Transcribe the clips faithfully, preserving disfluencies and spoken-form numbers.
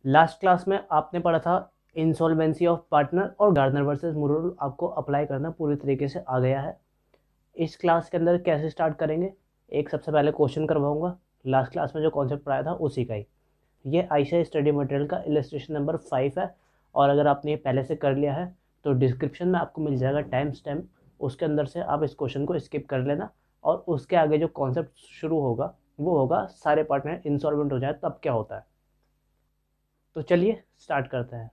Last class में आपने पढ़ा था इंसॉल्वेंसी ऑफ पार्टनर और गार्डनर वर्सेस मुरर आपको अप्लाई करना पूरी तरीके से आ गया है। इस क्लास के अंदर कैसे स्टार्ट करेंगे, एक सबसे पहले क्वेश्चन करवाऊंगा। लास्ट क्लास में जो कॉन्सेप्ट पढ़ाया था उसी का ही। ये आयशा स्टडी मटेरियल का इलस्ट्रेशन नंबर फाइव है, और अगर आपने ये पहले से कर लिया है तो डिस्क्रिप्शन में आपको मिल जाएगा टाइम स्टैम्प, उसके अंदर से आप इस क्वेश्चन को स्किप कर लेना। और उसके आगे जो कॉन्सेप्ट शुरू होगा वो होगा सारे पार्टनर इंसॉल्वेंट हो जाए तब क्या होता है। तो चलिए स्टार्ट करते हैं।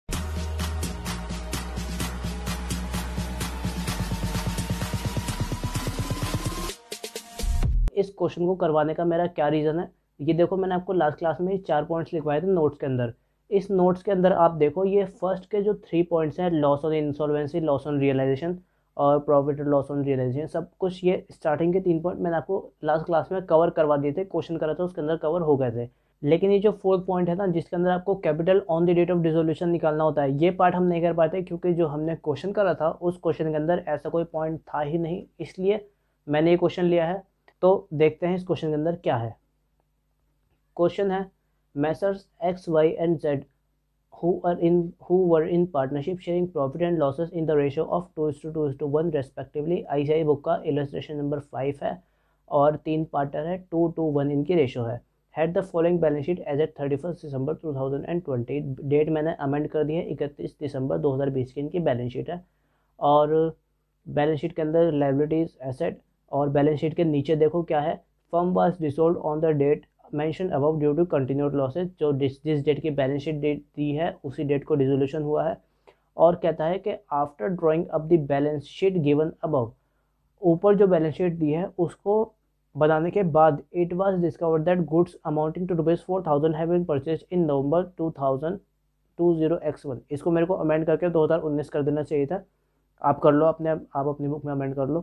इस क्वेश्चन को करवाने का मेरा क्या रीज़न है, ये देखो मैंने आपको लास्ट क्लास में चार पॉइंट्स लिखवाए थे नोट्स के अंदर। इस नोट्स के अंदर आप देखो ये फर्स्ट के जो थ्री पॉइंट्स हैं, loss on insolvency, loss on realisation और प्रॉफिट और लॉस ऑन रियलाइजेशन, सब कुछ ये स्टार्टिंग के तीन पॉइंट मैंने आपको लास्ट क्लास में कवर करवा दिए थे। क्वेश्चन करा था उसके अंदर कवर हो गए थे। लेकिन ये जो फोर्थ पॉइंट है ना, जिसके अंदर आपको capital on the date of dissolution निकालना होता है, ये पार्ट हम नहीं कर पाते क्योंकि जो हमने क्वेश्चन करा था उस क्वेश्चन के अंदर ऐसा कोई पॉइंट था ही नहीं, इसलिए मैंने ये क्वेश्चन लिया है। तो देखते हैं इस क्वेश्चन के अंदर क्या है। क्वेश्चन है, Messrs X Y and Z who are in who were in partnership sharing profit and losses in the ratio of two is to two is to one respectively। ICAI book का illustration number five है और तीन partner है, two two one इनकी ratio है। Had the following balance sheet as at thirty first December two thousand twenty. Date मैंने amend कर दी है, इकतीस दिसंबर दो हज़ार बीस की इनकी बैलेंस शीट है। और बैलेंस शीट के अंदर लाइबिलिटीज, एसेट, और बैलेंस शीट के नीचे देखो क्या है, firm was dissolved on the date mention above due to continued losses. जो जिस जिस डेट की बैलेंस शीट डेट दी है उसी डेट को डिसोल्यूशन हुआ है। और कहता है कि after drawing up the balance sheet given above, ऊपर जो बैलेंस शीट दी है उसको बनाने के बाद, it was discovered that goods amounting to rupees four thousand have been purchase in November two thousand two zero X one. इसको मेरे को अमेंड करके दो हज़ार उन्नीस कर देना चाहिए था। आप कर लो अपने आप अपनी बुक में अमेंड कर लो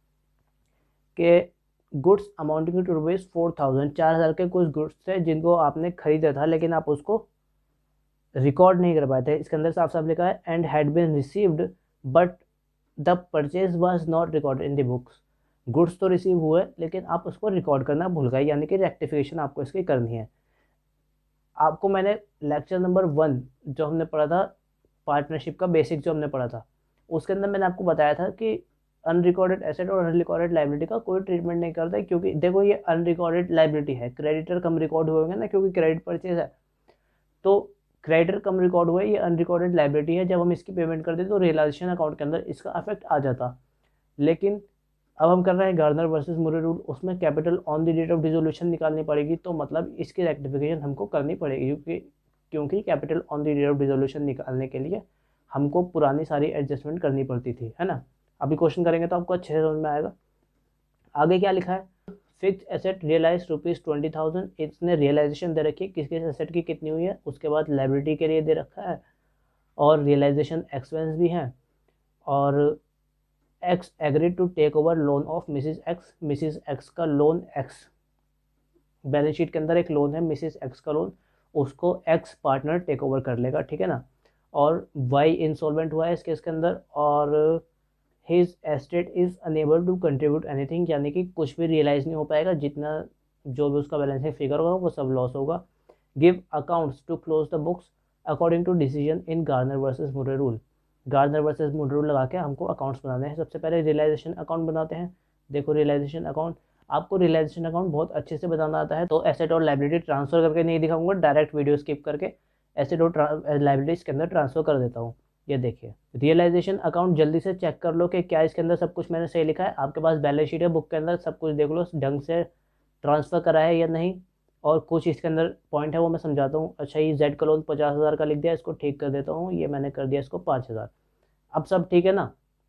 कि goods amounting to rupees four thousand, चार हज़ार के कुछ गुड्स थे जिनको आपने खरीदा था लेकिन आप उसको रिकॉर्ड नहीं कर पाए थे। इसके अंदर साफ साफ लिखा है and had been received but the purchase was not recorded in the books. Goods तो रिसीव हुए लेकिन आप उसको रिकॉर्ड करना भूल गए, यानी कि रेक्टिफिकेशन आपको इसकी करनी है। आपको मैंने लेक्चर नंबर वन जो हमने पढ़ा था पार्टनरशिप का बेसिक जो हमने पढ़ा था, उसके अंदर मैंने आपको बताया था कि अनरिकॉर्डेड एसेट और अनरिकॉर्डेड लाइबिलिटी का कोई ट्रीटमेंट नहीं करता है, क्योंकि देखो ये अनरिकॉर्डेड लाइबिलिटी है, क्रेडिटर कम रिकॉर्ड हुए होंगे ना, क्योंकि क्रेडिट परचेज है तो क्रेडिटर कम रिकॉर्ड हुआ है, ये अनरिकॉर्डेड लाइबिलिटी है। जब हम इसकी पेमेंट करते तो रियलाइजेशन अकाउंट के अंदर इसका अफेक्ट आ जाता। लेकिन अब हम कर रहे हैं गार्डनर वर्सेस मुरर रूल, उसमें capital on the date of dissolution निकालनी पड़ेगी, तो मतलब इसकी रेक्टिफिकेशन हमको करनी पड़ेगी, क्योंकि क्योंकि capital on the date of dissolution निकालने के लिए हमको पुरानी सारी एडजस्टमेंट करनी पड़ती थी, है ना। अभी क्वेश्चन करेंगे तो आपको अच्छे से समझ में आएगा। आगे क्या लिखा है, fix asset realise rupees twenty thousand, इसने रियलाइजेशन दे रखी है किस किस एसेट की कितनी हुई है, उसके बाद लाइबिलिटी के लिए दे रखा है और रियलाइजेशन एक्सपेंस भी है। और X agreed to take over loan of Mrs X, Mrs X का लोन, एक्स बैलेंस शीट के अंदर एक लोन है मिसिस एक्स का लोन, उसको एक्स पार्टनर टेक ओवर कर लेगा, ठीक है ना। और वाई इंसॉल्वेंट हुआ है इस केस के अंदर, और his estate is unable to contribute anything, यानी कि कुछ भी रियलाइज नहीं हो पाएगा, जितना जो भी उसका बैलेंसिंग फिगर होगा वो सब लॉस होगा। Give accounts to close the books according to decision in Gardner versus Murray rule. Gardner versus Murray rule लगा के हमको अकाउंट्स बनाने हैं। सबसे पहले रियलाइजेशन अकाउंट बनाते हैं। देखो रियलाइजेशन अकाउंट, आपको रियलाइजेशन अकाउंट बहुत अच्छे से बनाना आता है, तो एसेट और लाइबिलिटी ट्रांसफर करके नहीं दिखाऊंगा, डायरेक्ट वीडियो स्किप करके एसेट और लाइबिलिटी इसके अंदर ट्रांसफर कर देता हूँ। ये देखिए रियलाइजेशन अकाउंट, जल्दी से चेक कर लो कि क्या इसके अंदर सब कुछ मैंने सही लिखा है। आपके पास बैलेंस शीट है बुक के अंदर, सब कुछ देख लो ढंग से ट्रांसफ़र करा है या नहीं। और कुछ इसके अंदर पॉइंट है वो मैं समझाता हूँ। अच्छा ये जेड का लोन पचास हज़ार का लिख दिया, इसको ठीक कर देता हूँ, ये मैंने कर दिया इसको पाँच हज़ार। अब सब ठीक है ना।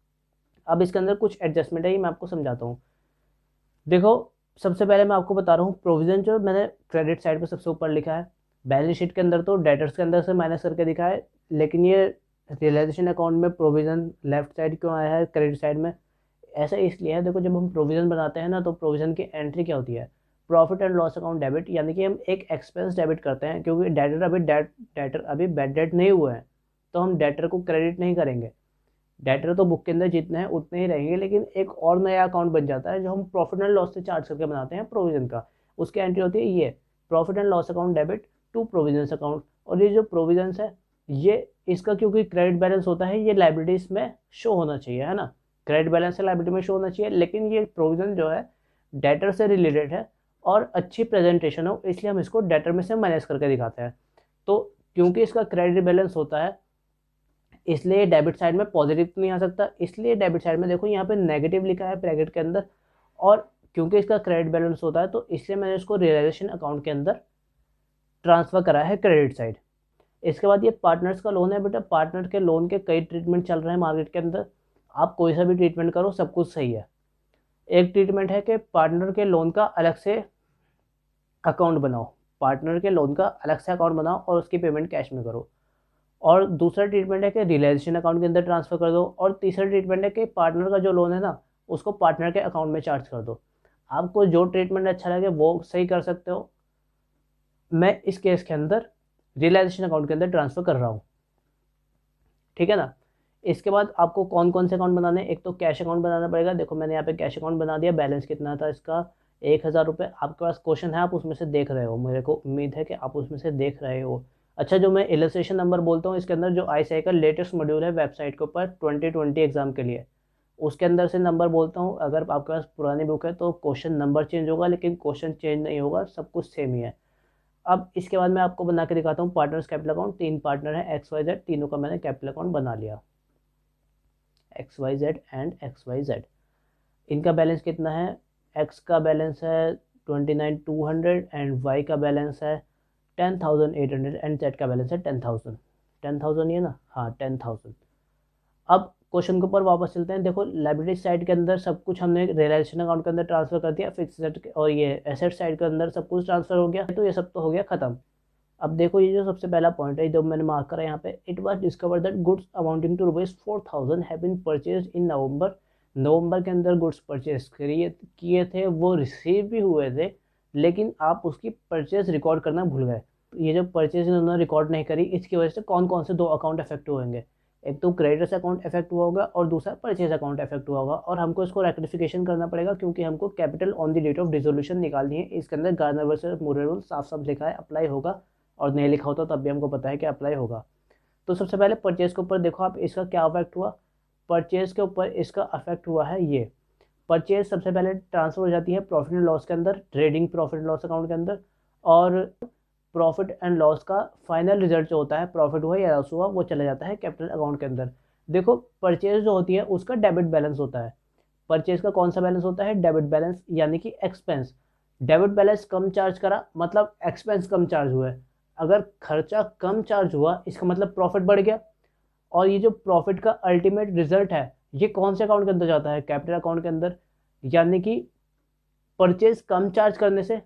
अब इसके अंदर कुछ एडजस्टमेंट है, ये मैं आपको समझाता हूँ। देखो सबसे पहले मैं आपको बता रहा हूँ प्रोविज़न, जो मैंने क्रेडिट साइड पर सबसे ऊपर लिखा है। बैलेंस शीट के अंदर तो डेटर्स के अंदर से माइनस करके दिखा है, लेकिन ये रियलाइजेशन अकाउंट में प्रोविज़न लेफ्ट साइड क्यों आया है क्रेडिट साइड में, ऐसा इसलिए है। देखो जब हम प्रोविज़न बनाते हैं ना, तो प्रोविज़न की एंट्री क्या होती है, profit and loss account debit, यानी कि हम एक एक्सपेंस डेबिट करते हैं, क्योंकि डेटर अभी डेट डेटर अभी बैड डेट नहीं हुआ है, तो हम डेटर को क्रेडिट नहीं करेंगे। डेटर तो बुक के अंदर जितने हैं उतने ही रहेंगे, लेकिन एक और नया अकाउंट बन जाता है जो हम प्रॉफिट एंड लॉस से चार्ज करके बनाते हैं प्रोविज़न का। उसकी एंट्री होती है ये, profit and loss account debit to provision account. और ये जो प्रोविजंस है ये इसका क्योंकि क्रेडिट बैलेंस होता है, ये लाइबिलिटीज में शो होना चाहिए, है ना, क्रेडिट बैलेंस से लाइबिलिटी में शो होना चाहिए, लेकिन ये प्रोविजन जो है डेटर से रिलेटेड है और अच्छी प्रेजेंटेशन हो, इसलिए हम इसको डेटर में से माइनस करके दिखाते हैं। तो क्योंकि इसका क्रेडिट बैलेंस होता है इसलिए डेबिट साइड में पॉजिटिव नहीं आ सकता, इसलिए डेबिट साइड में देखो यहाँ पे नेगेटिव लिखा है ब्रैकेट के अंदर, और क्योंकि इसका क्रेडिट बैलेंस होता है तो इसलिए मैंने इसको रियलाइजेशन अकाउंट के अंदर ट्रांसफर करा है क्रेडिट साइड। इसके बाद ये पार्टनर्स का लोन है बेटा, पार्टनर के लोन के कई ट्रीटमेंट चल रहे हैं मार्केट के अंदर, आप कोई सा भी ट्रीटमेंट करो सब कुछ सही है। एक ट्रीटमेंट है कि पार्टनर के लोन का अलग से अकाउंट बनाओ, पार्टनर के लोन का अलग से अकाउंट बनाओ और उसकी पेमेंट कैश में करो, और दूसरा ट्रीटमेंट है कि रियलाइजेशन अकाउंट के अंदर ट्रांसफर कर दो, और तीसरा ट्रीटमेंट है कि पार्टनर का जो लोन है ना उसको पार्टनर के अकाउंट में चार्ज कर दो। आपको जो ट्रीटमेंट अच्छा लगे वो सही कर सकते हो, मैं इस केस के अंदर रियलाइजेशन अकाउंट के अंदर ट्रांसफर कर रहा हूँ, ठीक है ना। इसके बाद आपको कौन कौन से अकाउंट बनाने हैं, एक तो कैश अकाउंट बनाना पड़ेगा, देखो मैंने यहाँ पे कैश अकाउंट बना दिया, बैलेंस कितना था इसका एक हज़ार रुपये, आपके पास क्वेश्चन है आप उसमें से देख रहे हो, मेरे को उम्मीद है कि आप उसमें से देख रहे हो। अच्छा, जो मैं इलस्ट्रेशन नंबर बोलता हूँ इसके अंदर जो आई सी आई का लेटेस्ट मॉड्यूल है वेबसाइट के ऊपर ट्वेंटी ट्वेंटी एग्जाम के लिए, उसके अंदर से नंबर बोलता हूँ। अगर आपके पास पुरानी बुक है तो क्वेश्चन नंबर चेंज होगा लेकिन क्वेश्चन चेंज नहीं होगा, सब कुछ सेम ही है। अब इसके बाद मैं आपको बना के दिखाता हूँ पार्टनर्स कैपिटल अकाउंट, तीन पार्टनर है एक्स वाई जेड, तीनों का मैंने कैपिटल अकाउंट बना लिया, X Y Z and X Y Z. इनका बैलेंस कितना है, एक्स का बैलेंस है twenty nine two hundred and Y का बैलेंस है ten thousand eight hundred and Z का बैलेंस है टेन थाउजेंड, टेन थाउजेंड ये ना, हाँ टेन थाउजेंड। अब क्वेश्चन के ऊपर वापस चलते हैं। देखो लाइबिलिटी साइड के अंदर सब कुछ हमने रियलाइजेशन अकाउंट के अंदर ट्रांसफर कर दिया, फिक्स एसेट और ये एसेट साइड के अंदर सब कुछ ट्रांसफर हो गया, तो ये सब तो हो गया खत्म। अब देखो ये जो सबसे पहला पॉइंट है जो मैंने मार्क करा यहाँ पे, it was discover that goods amounting to rupees four thousand have been purchased in November. November के अंदर गुड्स परचेज किए किए थे, वो रिसीव भी हुए थे, लेकिन आप उसकी परचेज रिकॉर्ड करना भूल गए। ये जो परचेज इन्होंने रिकॉर्ड नहीं करी, इसकी वजह से कौन कौन से दो अकाउंट इफेक्ट होंगे, एक तो क्रेडिटर्स अकाउंट इफेक्ट हुआ होगा और दूसरा परचेज अकाउंट इफेक्ट हुआ होगा, और हमको इसको रेक्टिफिकेशन करना पड़ेगा क्योंकि हमको capital on the date of dissolution निकालनी है। इसके अंदर गार्नर वर्सेस मूरे रूल साफ साफ लिखा है, अप्लाई होगा, और नहीं लिखा होता तब भी हमको पता है कि अप्लाई होगा। तो सबसे पहले परचेज के ऊपर देखो आप, इसका क्या अफेक्ट हुआ, परचेज के ऊपर इसका अफेक्ट हुआ है ये, परचेज सबसे पहले ट्रांसफर हो जाती है प्रॉफिट एंड लॉस के अंदर, trading profit and loss account के अंदर, और प्रॉफिट एंड लॉस का फाइनल रिजल्ट जो होता है प्रॉफिट हुआ या लॉस हुआ वो चला जाता है कैपिटल अकाउंट के अंदर। देखो परचेज जो होती है उसका डेबिट बैलेंस होता है, परचेज का कौन सा बैलेंस होता है, डेबिट बैलेंस, यानी कि एक्सपेंस। डेबिट बैलेंस कम चार्ज करा मतलब एक्सपेंस कम चार्ज हुआ है, अगर खर्चा कम चार्ज हुआ इसका मतलब प्रॉफिट बढ़ गया, और ये जो प्रॉफिट का अल्टीमेट रिजल्ट है ये कौन से अकाउंट के अंदर जाता है, कैपिटल अकाउंट के अंदर। यानी कि परचेज कम चार्ज करने से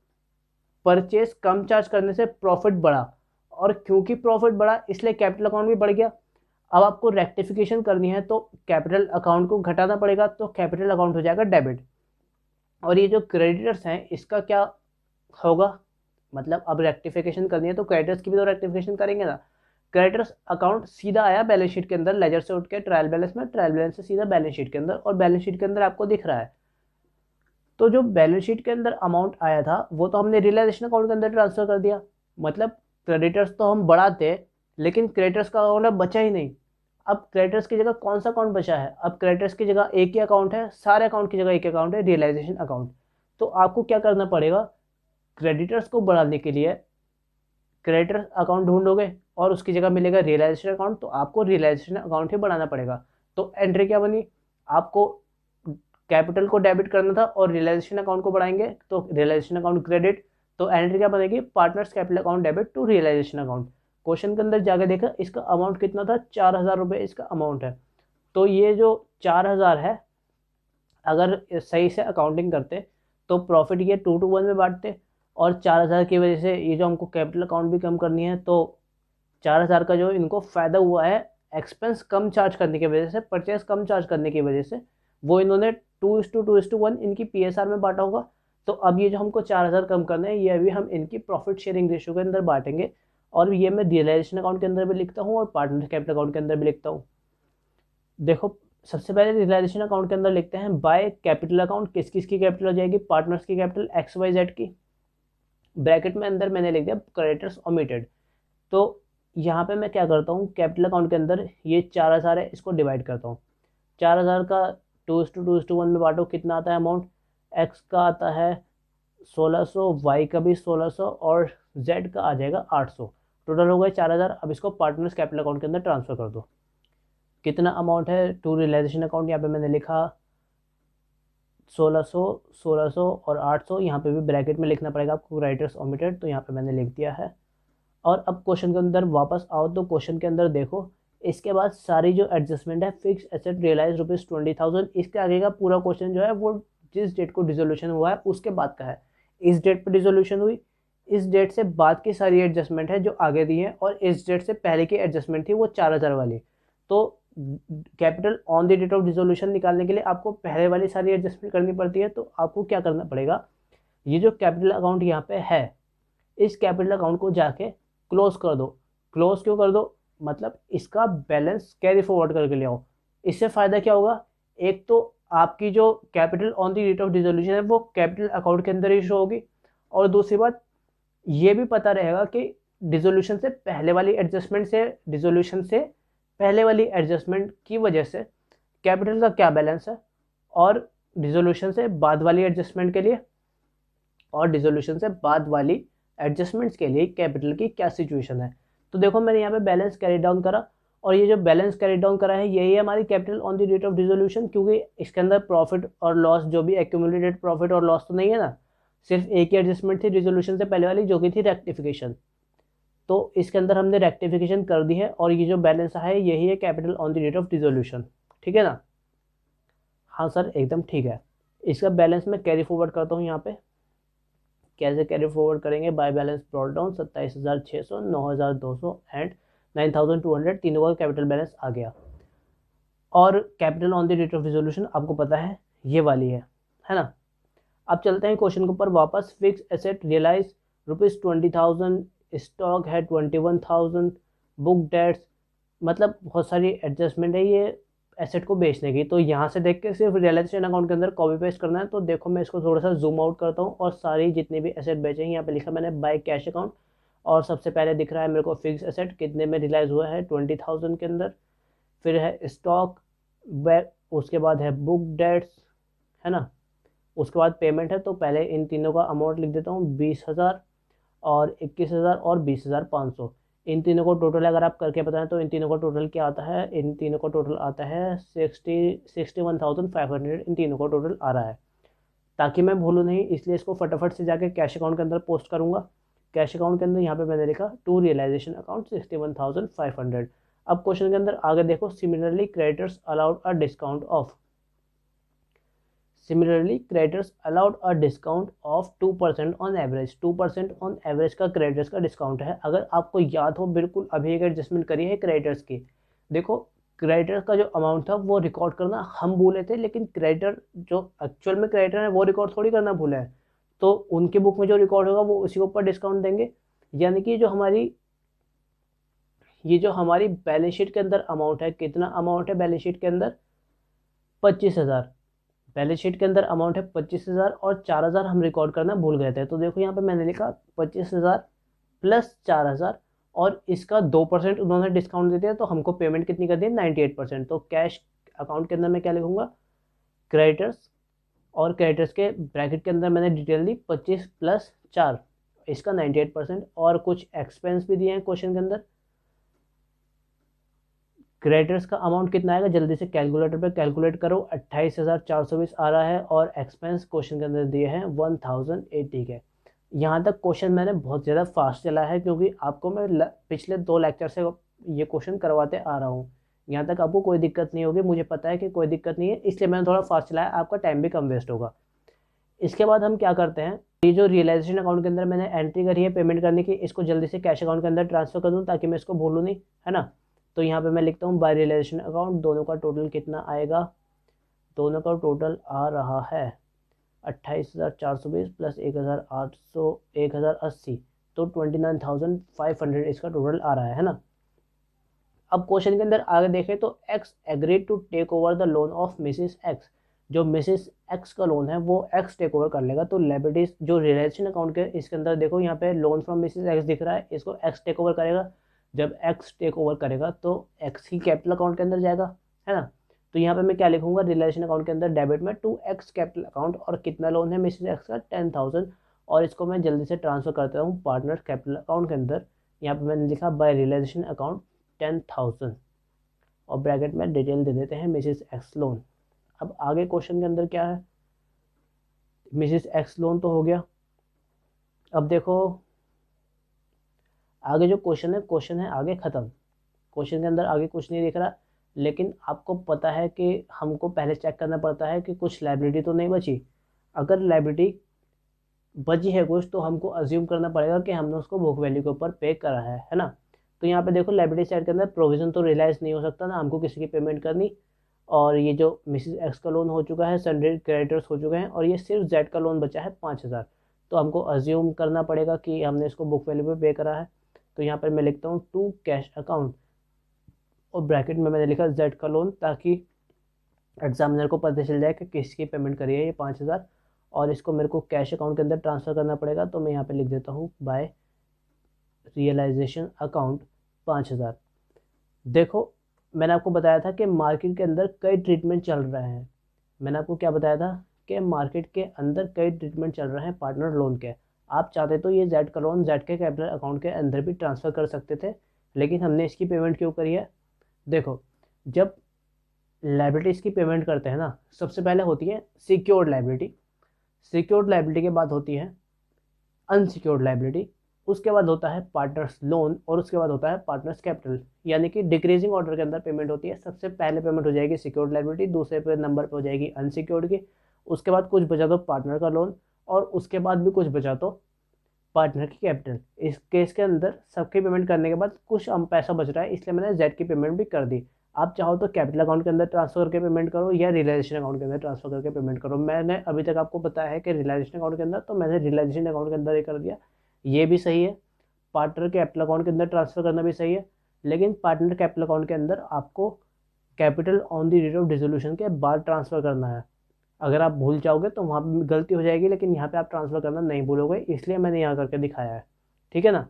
परचेज कम चार्ज करने से प्रॉफिट बढ़ा, और क्योंकि प्रॉफिट बढ़ा इसलिए कैपिटल अकाउंट भी बढ़ गया। अब आपको रेक्टिफिकेशन करनी है तो कैपिटल अकाउंट को घटाना पड़ेगा, तो कैपिटल अकाउंट हो जाएगा डेबिट। और ये जो क्रेडिटर्स हैं इसका क्या होगा, मतलब अब रेक्टिफिकेशन करनी है तो क्रेडिटर्स की भी तो रेक्टिफिकेशन करेंगे ना। क्रेडिटर्स अकाउंट सीधा आया बैलेंस शीट के अंदर, लेजर से उठ के ट्रायल बैलेंस में, ट्रायल बैलेंस से सीधा बैलेंस शीट के अंदर, और बैलेंस शीट के अंदर आपको दिख रहा है। तो जो बैलेंस शीट के अंदर अमाउंट आया था वो तो हमने रियलाइजेशन अकाउंट के अंदर ट्रांसफर कर दिया, मतलब क्रेडिटर्स तो हम बढ़ाते लेकिन क्रेडिटर्स का अकाउंट अब बचा ही नहीं। अब क्रेडिटर्स की जगह कौन सा अकाउंट बचा है, अब क्रेडिटर्स की जगह एक ही अकाउंट है, सारे अकाउंट की जगह एक अकाउंट है, रियलाइजेशन अकाउंट। तो आपको क्या करना पड़ेगा, क्रेडिटर्स को बढ़ाने के लिए क्रेडिटर अकाउंट ढूंढोगे और उसकी जगह मिलेगा रियलाइजेशन अकाउंट, तो आपको रियलाइजेशन अकाउंट ही बढ़ाना पड़ेगा। तो एंट्री क्या बनी, आपको कैपिटल को डेबिट करना था और रियलाइजेशन अकाउंट को बढ़ाएंगे तो रियलाइजेशन अकाउंट क्रेडिट, तो एंट्री क्या बनेगी, partners capital account debit to realisation account. Question के अंदर जाके देखा इसका अमाउंट कितना था, चार हजार रुपये इसका अमाउंट है। तो ये जो चार हजार है अगर सही से अकाउंटिंग करते तो प्रॉफिट ये टू टू वन में बांटते, और चार हज़ार की वजह से ये जो हमको कैपिटल अकाउंट भी कम करनी है तो चार हज़ार का जो इनको फ़ायदा हुआ है एक्सपेंस कम चार्ज करने की वजह से, परचेस कम चार्ज करने की वजह से, वो इन्होंने two is two two is two one इनकी पी एस आर में बांटा होगा। तो अब ये जो हमको चार हज़ार कम करना है ये अभी हम इनकी प्रॉफिट शेयरिंग रेशियो के अंदर बांटेंगे, और ये मैं रियलाइजेशन अकाउंट के अंदर भी लिखता हूँ और पार्टनर कैपिटल अकाउंट के अंदर भी लिखता हूँ। देखो सबसे पहले रियलाइजेशन अकाउंट के अंदर लिखते हैं बाय कैपिटल अकाउंट, किस किस की कैपिटल हो जाएगी, पार्टनर्स की कैपिटल एक्स वाई जेड की, ब्रैकेट में अंदर मैंने लिख दिया क्रेडिटर्स ओमिटेड, तो यहाँ पे मैं क्या करता हूँ, कैपिटल अकाउंट के अंदर ये चार हज़ार है, इसको डिवाइड करता हूँ। चार हज़ार का two is two two is two one में बांटो, कितना आता है अमाउंट, एक्स का आता है सोलह सौ, वाई का भी सोलह सौ और जेड का आ जाएगा आठ सौ। टोटल हो गए चार हज़ार। अब इसको पार्टनर्स कैपिटल अकाउंट के अंदर ट्रांसफ़र कर दो। कितना अमाउंट है टू रियलाइजेशन अकाउंट, यहाँ पे मैंने लिखा सोलह सौ, सोलह सौ और आठ सौ। यहाँ पे भी ब्रैकेट में लिखना पड़ेगा आपको, राइटर्स ओमिटेड, तो यहाँ पे मैंने लिख दिया है। और अब क्वेश्चन के अंदर वापस आओ तो क्वेश्चन के अंदर देखो, इसके बाद सारी जो एडजस्टमेंट है, fix asset realise rupees twenty thousand, इसके आगे का पूरा क्वेश्चन जो है वो जिस डेट को डिसोल्यूशन हुआ है उसके बाद का है। इस डेट पर डिसोल्यूशन हुई, इस डेट से बाद की सारी एडजस्टमेंट है जो आगे दी है, और इस डेट से पहले की एडजस्टमेंट थी वो चार हज़ार वाली। तो capital on the date of dissolution निकालने के लिए आपको पहले वाली सारी एडजस्टमेंट करनी पड़ती है। तो आपको क्या करना पड़ेगा, ये जो कैपिटल अकाउंट यहाँ पे है, इस कैपिटल अकाउंट को जाके क्लोज कर दो। क्लोज क्यों कर दो, मतलब इसका बैलेंस कैरी फॉरवर्ड करके ले आओ। इससे फ़ायदा क्या होगा, एक तो आपकी जो capital on the date of dissolution है वो कैपिटल अकाउंट के अंदर ही शो होगी, और दूसरी बात ये भी पता रहेगा कि डिसोल्यूशन से पहले वाली एडजस्टमेंट से डिसोल्यूशन से पहले वाली एडजस्टमेंट की वजह से कैपिटल का क्या बैलेंस है, और डिसोल्यूशन से बाद वाली एडजस्टमेंट के लिए और डिसोल्यूशन से बाद वाली एडजस्टमेंट्स के लिए कैपिटल की क्या सिचुएशन है। तो देखो मैंने यहाँ पे बैलेंस कैरी डाउन करा, और ये जो बैलेंस कैरी डाउन करा है यही है हमारी capital on the date of dissolution, क्योंकि इसके अंदर प्रॉफिट और लॉस जो भी एक्यूमुलेटेड प्रॉफिट और लॉस तो नहीं है ना, सिर्फ एक ही एडजस्टमेंट थी डिसोल्यूशन से पहले वाली जो कि थी रेक्टिफिकेशन। तो इसके अंदर हमने रेक्टिफिकेशन कर दी है, और ये जो बैलेंस है यही है capital on the date of dissolution. ठीक है ना, हाँ सर एकदम ठीक है। इसका बैलेंस मैं कैरी फॉरवर्ड करता हूँ यहाँ पे। कैसे कैरी फॉरवर्ड करेंगे, बाय बैलेंस ब्रॉट डाउन, सत्ताईस हज़ार छः सौ, नौ हज़ार दो सौ and nine thousand two hundred, तीनों का कैपिटल बैलेंस आ गया। और capital on the date of dissolution आपको पता है ये वाली है है ना। अब चलते हैं क्वेश्चन के ऊपर वापस। Fix asset realise rupees twenty thousand, stock है twenty one thousand, book debts, मतलब बहुत सारी एडजस्टमेंट है ये एसेट को बेचने की। तो यहाँ से देख के सिर्फ रियलाइजेशन अकाउंट के अंदर कॉपी पेस्ट करना है। तो देखो मैं इसको थोड़ा सा जूम आउट करता हूँ, और सारी जितने भी एसेट बेचे हैं यहाँ पे लिखा मैंने बाय कैश अकाउंट, और सबसे पहले दिख रहा है मेरे को फिक्स एसेट कितने में रियलाइज हुआ है, ट्वेंटी थाउजेंड के अंदर। फिर है स्टॉक, उसके बाद है बुक डेट्स, है ना, उसके बाद पेमेंट है। तो पहले इन तीनों का अमाउंट लिख देता हूँ, बीस हज़ार और इक्कीस हज़ार और बीस हज़ार पाँच सौ। इन तीनों को टोटल अगर आप करके बताएं तो इन तीनों का टोटल क्या आता है, इन तीनों का टोटल आता है sixty sixty one thousand five hundred, इन तीनों का टोटल आ रहा है। ताकि मैं भूलूँ नहीं इसलिए इसको फटाफट से जाके कैश अकाउंट के अंदर पोस्ट करूँगा। कैश अकाउंट के अंदर यहाँ पे मैंने लिखा to realisation account sixty one thousand five hundred. अब क्वेश्चन के अंदर आगे देखो, similarly creditors allowed a discount of Similarly, creditors allowed a discount of two percent on average. Two percent on average का creditors का डिस्काउंट है। अगर आपको याद हो, बिल्कुल अभी एक एडजस्टमेंट करी है creditors की। देखो क्रेडिटर का जो अमाउंट था वो रिकॉर्ड करना हम भूले थे, लेकिन क्रेडिटर जो एक्चुअल में क्रेडिटर है वो रिकॉर्ड थोड़ी करना भूले हैं। तो उनके बुक में जो रिकॉर्ड होगा वो उसी के ऊपर डिस्काउंट देंगे। यानी कि जो हमारी ये जो हमारी बैलेंस शीट के अंदर अमाउंट है, कितना अमाउंट है बैलेंस शीट के अंदर, पच्चीस हज़ार। बैलेंस शीट के अंदर अमाउंट है पच्चीस हज़ार, और चार हज़ार हम रिकॉर्ड करना भूल गए थे। तो देखो यहाँ पे मैंने लिखा पच्चीस हज़ार प्लस चार हज़ार, और इसका दो परसेंट उन्होंने डिस्काउंट देते हैं, तो हमको पेमेंट कितनी कर दी है, नाइन्टी एट परसेंट। तो कैश अकाउंट के अंदर मैं क्या लिखूंगा, क्रेडिटर्स, और क्रेडिटर्स के ब्रैकेट के अंदर मैंने डिटेल दी पच्चीस प्लस चार, इसका नाइन्टी एट परसेंट। और कुछ एक्सपेंस भी दिए हैं क्वेश्चन के अंदर। क्रेडिटर्स का अमाउंट कितना आएगा, जल्दी से कैलकुलेटर पे कैलकुलेट करो, अट्ठाईस हज़ार चार सौ बीस आ रहा है, और एक्सपेंस क्वेश्चन के अंदर दिए हैं वन थाउजेंड एटी के। यहाँ तक क्वेश्चन मैंने बहुत ज़्यादा फास्ट चला है, क्योंकि आपको मैं पिछले दो लेक्चर से ये क्वेश्चन करवाते आ रहा हूँ। यहाँ तक आपको कोई दिक्कत नहीं होगी, मुझे पता है कि कोई दिक्कत नहीं है, इसलिए मैंने थोड़ा फास्ट चलाया, आपका टाइम भी कम वेस्ट होगा। इसके बाद हम क्या करते हैं, ये जो रियलाइजेशन अकाउंट के अंदर मैंने एंट्री करी है पेमेंट करने की, इसको जल्दी से कैश अकाउंट के अंदर ट्रांसफर कर दूँ ताकि मैं इसको भूलूँ नहीं, है ना। तो यहाँ पे मैं लिखता हूँ बाय रियलाइजेशन अकाउंट, दोनों का टोटल कितना आएगा, दोनों का टोटल आ रहा है अट्ठाईस हज़ार चार सौ बीस प्लस एक हज़ार आठ सौ एक हज़ार अस्सी, तो twenty nine thousand five hundred इसका टोटल आ रहा है है ना। अब क्वेश्चन के अंदर आगे देखें तो X agreed to take over the loan of Mrs X. जो मिसेस एक्स का लोन है वो एक्स टेक ओवर कर लेगा। तो लायबिलिटीज जो रियलाइजेशन अकाउंट के इसके अंदर देखो यहाँ पे लोन फ्रॉम मिसेस एक्स दिख रहा है, इसको एक्स टेक ओवर करेगा। जब एक्स टेक ओवर करेगा तो एक्स की कैपिटल अकाउंट के अंदर जाएगा, है ना। तो यहाँ पे मैं क्या लिखूंगा, रियलाइजेशन अकाउंट के अंदर डेबिट में टू एक्स कैपिटल अकाउंट, और कितना लोन है मिसेस एक्स का, टेन थाउजेंड। और इसको मैं जल्दी से ट्रांसफर करता हूँ पार्टनर कैपिटल अकाउंट के अंदर। यहाँ पे मैंने लिखा by realisation account ten thousand, और ब्रैकेट में डिटेल दे देते हैं मिसेस एक्स लोन। अब आगे क्वेश्चन के अंदर क्या है, मिसेस एक्स लोन तो हो गया। अब देखो आगे जो क्वेश्चन है, क्वेश्चन है आगे ख़त्म। क्वेश्चन के अंदर आगे कुछ नहीं दिख रहा, लेकिन आपको पता है कि हमको पहले चेक करना पड़ता है कि कुछ लाइबिलिटी तो नहीं बची। अगर लाइबिलिटी बची है कुछ, तो हमको अज्यूम करना पड़ेगा कि हमने उसको बुक वैल्यू के ऊपर पे करा है है ना। तो यहाँ पे देखो लाइबिलिटी साइड के अंदर प्रोविजन तो रियलाइज नहीं हो सकता ना, हमको किसी की पेमेंट करनी। और ये जो मिसेस एक्स का लोन हो चुका है, सन्डे क्रेडिटर्स हो चुके हैं, और ये सिर्फ जेड का लोन बचा है पाँच हज़ार। तो हमको अज्यूम करना पड़ेगा कि हमने इसको बुक वैल्यू पे पे करा है। तो यहाँ पर मैं लिखता हूँ टू कैश अकाउंट, और ब्रैकेट में मैंने लिखा जेड का लोन, ताकि एग्जामिनर को पता चल जाए कि किसकी पेमेंट करी है ये पाँच हज़ार। और इसको मेरे को कैश अकाउंट के अंदर ट्रांसफ़र करना पड़ेगा। तो मैं यहाँ पे लिख देता हूँ बाय रियलाइजेशन अकाउंट पाँच हज़ार। देखो मैंने आपको बताया था कि मार्केट के अंदर कई ट्रीटमेंट चल रहे हैं। मैंने आपको क्या बताया था कि मार्केट के अंदर कई ट्रीटमेंट चल रहे हैं पार्टनर लोन के। आप चाहते तो ये जेड का लोन जेड के कैपिटल अकाउंट के अंदर भी ट्रांसफ़र कर सकते थे, लेकिन हमने इसकी पेमेंट क्यों करी है। देखो जब लाइबिलिटीज़ की पेमेंट करते हैं ना, सबसे पहले होती है सिक्योर्ड लाइबिलिटी, सिक्योर्ड लाइबिलिटी के बाद होती है अनसिक्योर्ड लाइबिलिटी, उसके बाद होता है पार्टनर्स लोन, और उसके बाद होता है पार्टनर्स कैपिटल। यानी कि डिक्रीजिंग ऑर्डर के अंदर पेमेंट होती है। सबसे पहले पेमेंट हो जाएगी सिक्योर्ड लाइबिलिटी, दूसरे पे नंबर पे हो जाएगी अनसिक्योर्ड की, उसके बाद कुछ बचा तो पार्टनर का लोन, और उसके बाद भी कुछ बचा तो पार्टनर की कैपिटल। इस केस के अंदर सबकी पेमेंट करने के बाद कुछ हम पैसा बच रहा है, इसलिए मैंने जेड की पेमेंट भी कर दी। आप चाहो तो कैपिटल अकाउंट के अंदर ट्रांसफर करके पेमेंट करो, या रियलाइजेशन अकाउंट के अंदर ट्रांसफर करके पेमेंट करो। मैंने अभी तक आपको बताया है कि रियलाइजेशन अकाउंट के अंदर, तो मैंने रियलाइजेशन अकाउंट के अंदर ही कर दिया। ये भी सही है, पार्टनर कैपिटल अकाउंट के अंदर ट्रांसफर करना भी सही है, लेकिन पार्टनर कैपिटल अकाउंट के अंदर आपको capital on the date of dissolution के बाद ट्रांसफर करना है। अगर आप भूल जाओगे तो वहाँ पर गलती हो जाएगी, लेकिन यहाँ पे आप ट्रांसफ़र करना नहीं भूलोगे, इसलिए मैंने यहाँ करके दिखाया है। ठीक है ना।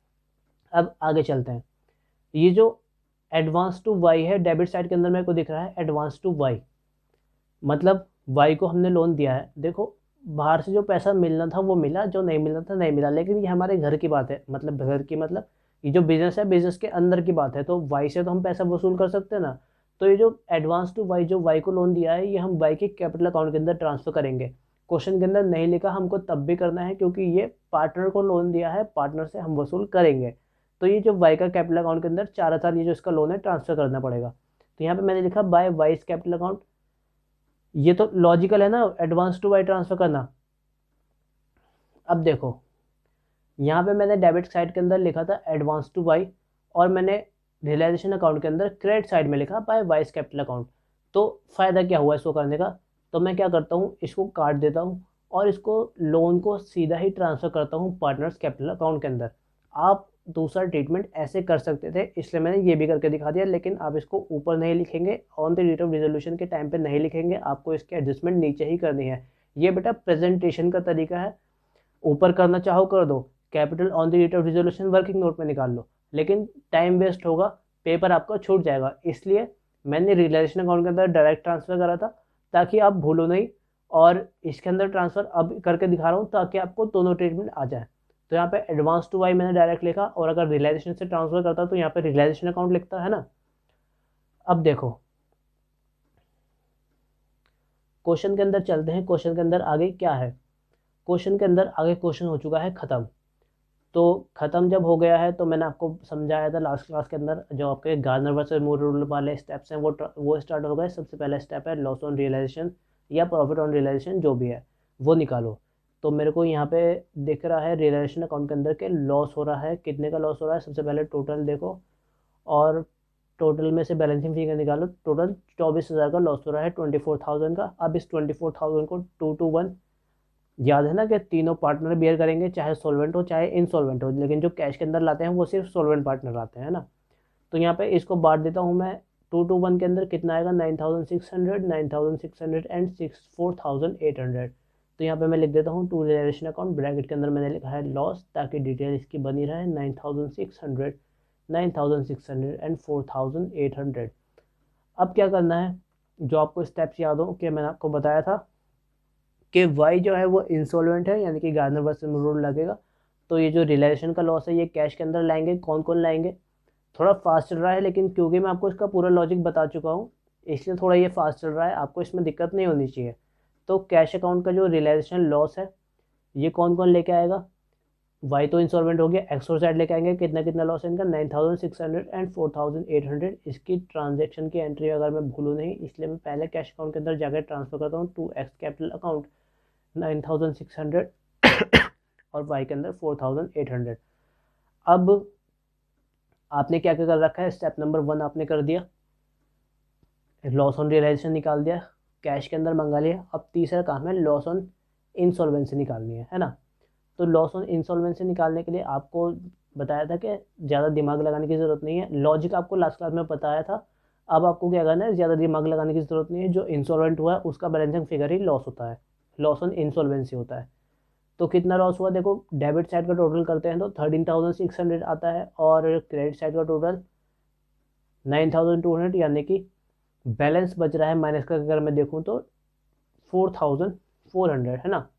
अब आगे चलते हैं। ये जो एडवांस टू वाई है, डेबिट साइड के अंदर मेरे को दिख रहा है एडवांस टू वाई, मतलब वाई को हमने लोन दिया है। देखो बाहर से जो पैसा मिलना था वो मिला, जो नहीं मिलना था नहीं मिला, लेकिन ये हमारे घर की बात है, मतलब घर की मतलब ये जो बिजनेस है, बिजनेस के अंदर की बात है। तो वाई से तो हम पैसा वसूल कर सकते हैं ना। तो ये जो एडवांस टू वाई, जो वाई को लोन दिया है, ये हम वाई के कैपिटल अकाउंट के अंदर ट्रांसफर करेंगे। क्वेश्चन के अंदर नहीं लिखा, हमको तब भी करना है क्योंकि ये पार्टनर को लोन दिया है, पार्टनर से हम वसूल करेंगे। तो ये जो वाई का कैपिटल अकाउंट के अंदर चार हज़ार ये जो इसका लोन है ट्रांसफर करना पड़ेगा। तो यहाँ पे मैंने लिखा बाय वाइस कैपिटल अकाउंट। ये तो लॉजिकल है ना, एडवांस टू वाई ट्रांसफर करना। अब देखो यहाँ पे मैंने डेबिट साइड के अंदर लिखा था एडवांस टू वाई, और मैंने रियलाइजेशन अकाउंट के अंदर क्रेडिट साइड में लिखा बाय वाइस कैपिटल अकाउंट। तो फ़ायदा क्या हुआ इसको करने का, तो मैं क्या करता हूँ, इसको काट देता हूँ और इसको लोन को सीधा ही ट्रांसफ़र करता हूँ पार्टनर्स कैपिटल अकाउंट के अंदर। आप दूसरा ट्रीटमेंट ऐसे कर सकते थे, इसलिए मैंने ये भी करके दिखा दिया, लेकिन आप इसको ऊपर नहीं लिखेंगे, on the date of resolution के टाइम पे नहीं लिखेंगे, आपको इसकी एडजस्टमेंट नीचे ही करनी है। ये बेटा प्रेजेंटेशन का तरीका है, ऊपर करना चाहो कर दो, capital on the date of resolution working note में निकाल लो, लेकिन टाइम वेस्ट होगा, पेपर आपका छूट जाएगा। इसलिए मैंने रियलाइजेशन अकाउंट के अंदर डायरेक्ट ट्रांसफ़र करा था, ताकि आप भूलो नहीं, और इसके अंदर ट्रांसफ़र अब करके दिखा रहा हूँ ताकि आपको दोनों ट्रीटमेंट आ जाए। तो यहाँ पे एडवांस टू वाई मैंने डायरेक्ट लिखा, और अगर रियलाइजेशन से ट्रांसफ़र करता तो यहाँ पे रियलाइजेशन अकाउंट लिखता है ना। अब देखो क्वेश्चन के अंदर चलते हैं, क्वेश्चन के अंदर आगे क्या है। क्वेश्चन के अंदर आगे क्वेश्चन हो चुका है ख़त्म। तो ख़त्म जब हो गया है, तो मैंने आपको समझाया था लास्ट क्लास के अंदर, जो आपके गार्नर वर्सेस मूर रूल वाले स्टेप्स हैं वो वो स्टार्ट हो गए। सबसे पहला स्टेप है लॉस ऑन रियलाइजेशन या प्रॉफिट ऑन रियलाइजेशन, जो भी है वो निकालो। तो मेरे को यहाँ पे दिख रहा है रियलाइजेशन अकाउंट के अंदर के लॉस हो रहा है, कितने का लॉस हो रहा है। सबसे पहले टोटल देखो, और टोटल में से बैलेंसिंग फिगर निकालो। टोटल चौबीस हज़ार का लॉस हो रहा है, ट्वेंटी फोर थाउजेंड का। अब इस ट्वेंटी फोर थाउजेंड को टू टू वन, याद है ना कि तीनों पार्टनर बियर करेंगे, चाहे सॉल्वेंट हो चाहे इनसॉल्वेंट हो, लेकिन जो कैश के अंदर लाते हैं वो सिर्फ सॉल्वेंट पार्टनर लाते हैं ना। तो यहाँ पे इसको बांट देता हूँ मैं टू टू वन के अंदर कितना आएगा, nine thousand six hundred, nine thousand six hundred and six four thousand eight hundred. तो यहाँ पे मैं लिख देता हूँ टू रियलाइजेशन अकाउंट, ब्रैकेट के अंदर मैंने लिखा है लॉस, ताकि डिटेल इसकी बनी रहे, nine thousand six hundred, nine thousand six hundred and four thousand eight hundred. अब क्या करना है, जो आपको स्टेप्स याद हो कि मैंने आपको बताया था कि वाई जो है वो इंसॉल्वेंट है, यानी कि गार्नर वर्सेस रूल लगेगा। तो ये जो रियलाइजेशन का लॉस है ये कैश के अंदर लाएंगे, कौन कौन लाएंगे। थोड़ा फास्ट चल रहा है, लेकिन क्योंकि मैं आपको इसका पूरा लॉजिक बता चुका हूँ इसलिए थोड़ा ये फास्ट चल रहा है, आपको इसमें दिक्कत नहीं होनी चाहिए। तो कैश अकाउंट का जो रियलाइजेशन लॉस है ये कौन कौन लेके आएगा, वाई तो इंसॉल्वेंट हो गया, एक्स और जेड लेके आएंगे, कितना कितना लॉस है इनका, nine thousand six hundred and four thousand eight hundred. इसकी ट्रांजेक्शन की एंट्री अगर मैं भूलूँ नहीं, इसलिए मैं पहले कैश अकाउंट के अंदर जाकर ट्रांसफर करता हूँ to X capital account nine thousand six hundred और वाई के अंदर फोर थाउजेंड एट हंड्रेड। अब आपने क्या क्या कर रखा है, स्टेप नंबर वन आपने कर दिया, लॉस ऑन रियलाइजेशन निकाल दिया, कैश के अंदर मंगा लिया। अब तीसरा काम है लॉस ऑन इंसॉल्वेंसी निकालनी है है ना। तो लॉस ऑन इंसॉल्वेंसी निकालने के लिए आपको बताया था कि ज़्यादा दिमाग लगाने की ज़रूरत नहीं है, लॉजिक आपको लास्ट क्लास में बताया था। अब आपको क्या करना है, ज़्यादा दिमाग लगाने की ज़रूरत नहीं है, जो इंसॉल्वेंट हुआ है उसका बैलेंसिंग फिगर ही लॉस होता है, लॉस ऑन इंसॉल्वेंसी होता है। तो कितना लॉस हुआ, देखो डेबिट साइड का टोटल करते हैं तो थर्टीन थाउजेंड सिक्स हंड्रेड आता है, और क्रेडिट साइड का total nine thousand two hundred, यानी कि बैलेंस बच रहा है माइनस का अगर मैं देखूँ तो फोर थाउजेंड फोर हंड्रेड है ना।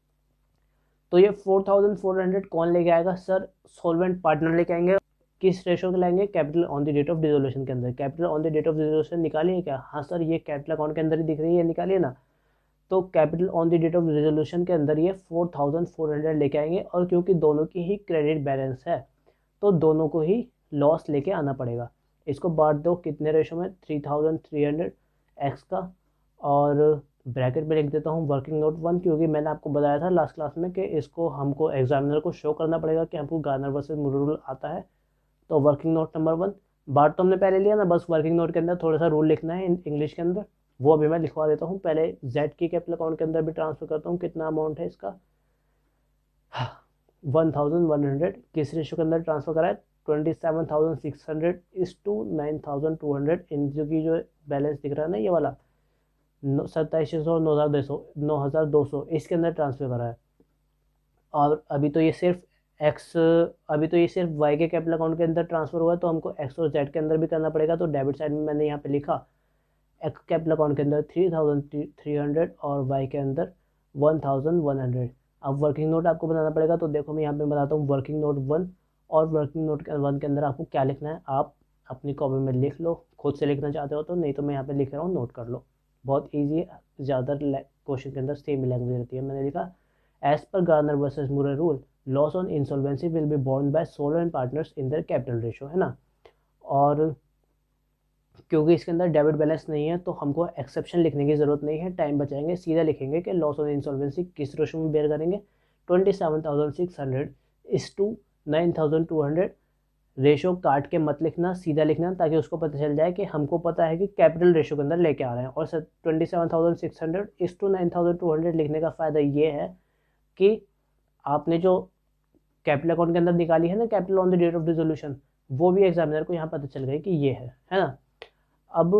तो ये फोर थाउजेंड फोर हंड्रेड कौन लेके आएगा, सर सॉल्वेंट पार्टनर लेके आएंगे। किस रेशो के लाएंगे, capital on the date of dissolution के अंदर। Capital on the date of dissolution निकालिए क्या, हाँ सर ये कैपिटल अकाउंट के अंदर ही दिख रही है, निकालिए ना। तो capital on the date of resolution के अंदर ये फोर थाउजेंड फोर हंड्रेड लेके आएंगे, और क्योंकि दोनों की ही क्रेडिट बैलेंस है तो दोनों को ही लॉस लेके आना पड़ेगा। इसको बांट दो कितने रेशो में, three thousand three hundred X का, और ब्रैकेट में लिख देता हूँ वर्किंग नोट वन, क्योंकि मैंने आपको बताया था लास्ट क्लास में कि इसको हमको एग्जामिनर को शो करना पड़ेगा कि हमको गार्नर वर्सेस रूल आता है। तो वर्किंग नोट नंबर वन, बांट तो हमने पहले लिया ना, बस वर्किंग नोट के अंदर थोड़ा सा रूल लिखना है इंग्लिश के अंदर, वो अभी मैं लिखवा देता हूँ। पहले जेड की कैपिटल अकाउंट के अंदर भी ट्रांसफर करता हूँ, कितना अमाउंट है इसका, वन थाउजेंड वन हंड्रेड। किस रेशो के अंदर ट्रांसफर करा है, twenty seven thousand six hundred is to nine thousand two hundred. इन जो की जो बैलेंस दिख रहा है ना ये वाला सत्ताईस सौ नौ हज़ार दो सौ नौ हज़ार दो सौ इसके अंदर ट्रांसफर करा है। और अभी तो ये सिर्फ एक्स अभी तो ये सिर्फ वाई के कैपिटल अकाउंट के अंदर ट्रांसफर हुआ है, तो हमको एक्स और जेड के अंदर भी करना पड़ेगा। तो डेबिट साइड में मैंने यहाँ पे लिखा एक्स कैपिटल अकाउंट के अंदर थ्री थाउजेंड थ्री हंड्रेड और वाई के अंदर वन थाउजेंड वन हंड्रेड। अब वर्किंग नोट आपको बनाना पड़ेगा, तो देखो मैं यहाँ पे बताता हूँ वर्किंग नोट वन। और वर्किंग नोट के वन के अंदर आपको क्या लिखना है, आप अपनी कॉपी में लिख लो, खुद से लिखना चाहते हो तो, नहीं तो मैं यहाँ पे लिख रहा हूँ नोट कर लो, बहुत ईजी है। ज़्यादा क्वेश्चन के अंदर सेम लैंग्वेज रहती है। मैंने लिखा as per Garner versus Moore rule loss on insolvency will be borne by solvent partners in their capital ratio, है ना। और क्योंकि इसके अंदर डेबिट बैलेंस नहीं है तो हमको एक्सेप्शन लिखने की ज़रूरत नहीं है, टाइम बचाएंगे, सीधा लिखेंगे कि लॉस ऑन इंसॉल्वेंसी किस रेशियो में बेयर करेंगे, twenty seven thousand six hundred is to nine thousand two hundred. Ratio काट के मत लिखना, सीधा लिखना, ताकि उसको पता चल जाए कि हमको पता है कि कैपिटल रेशो के अंदर लेके आ रहे हैं। और sir twenty seven thousand six hundred is to nine thousand two hundred लिखने का फ़ायदा ये है कि आपने जो कैपिटल अकाउंट के अंदर निकाली है ना capital on the date of dissolution, वो भी एग्जामिनर को यहाँ पता चल गई कि ये है है ना। अब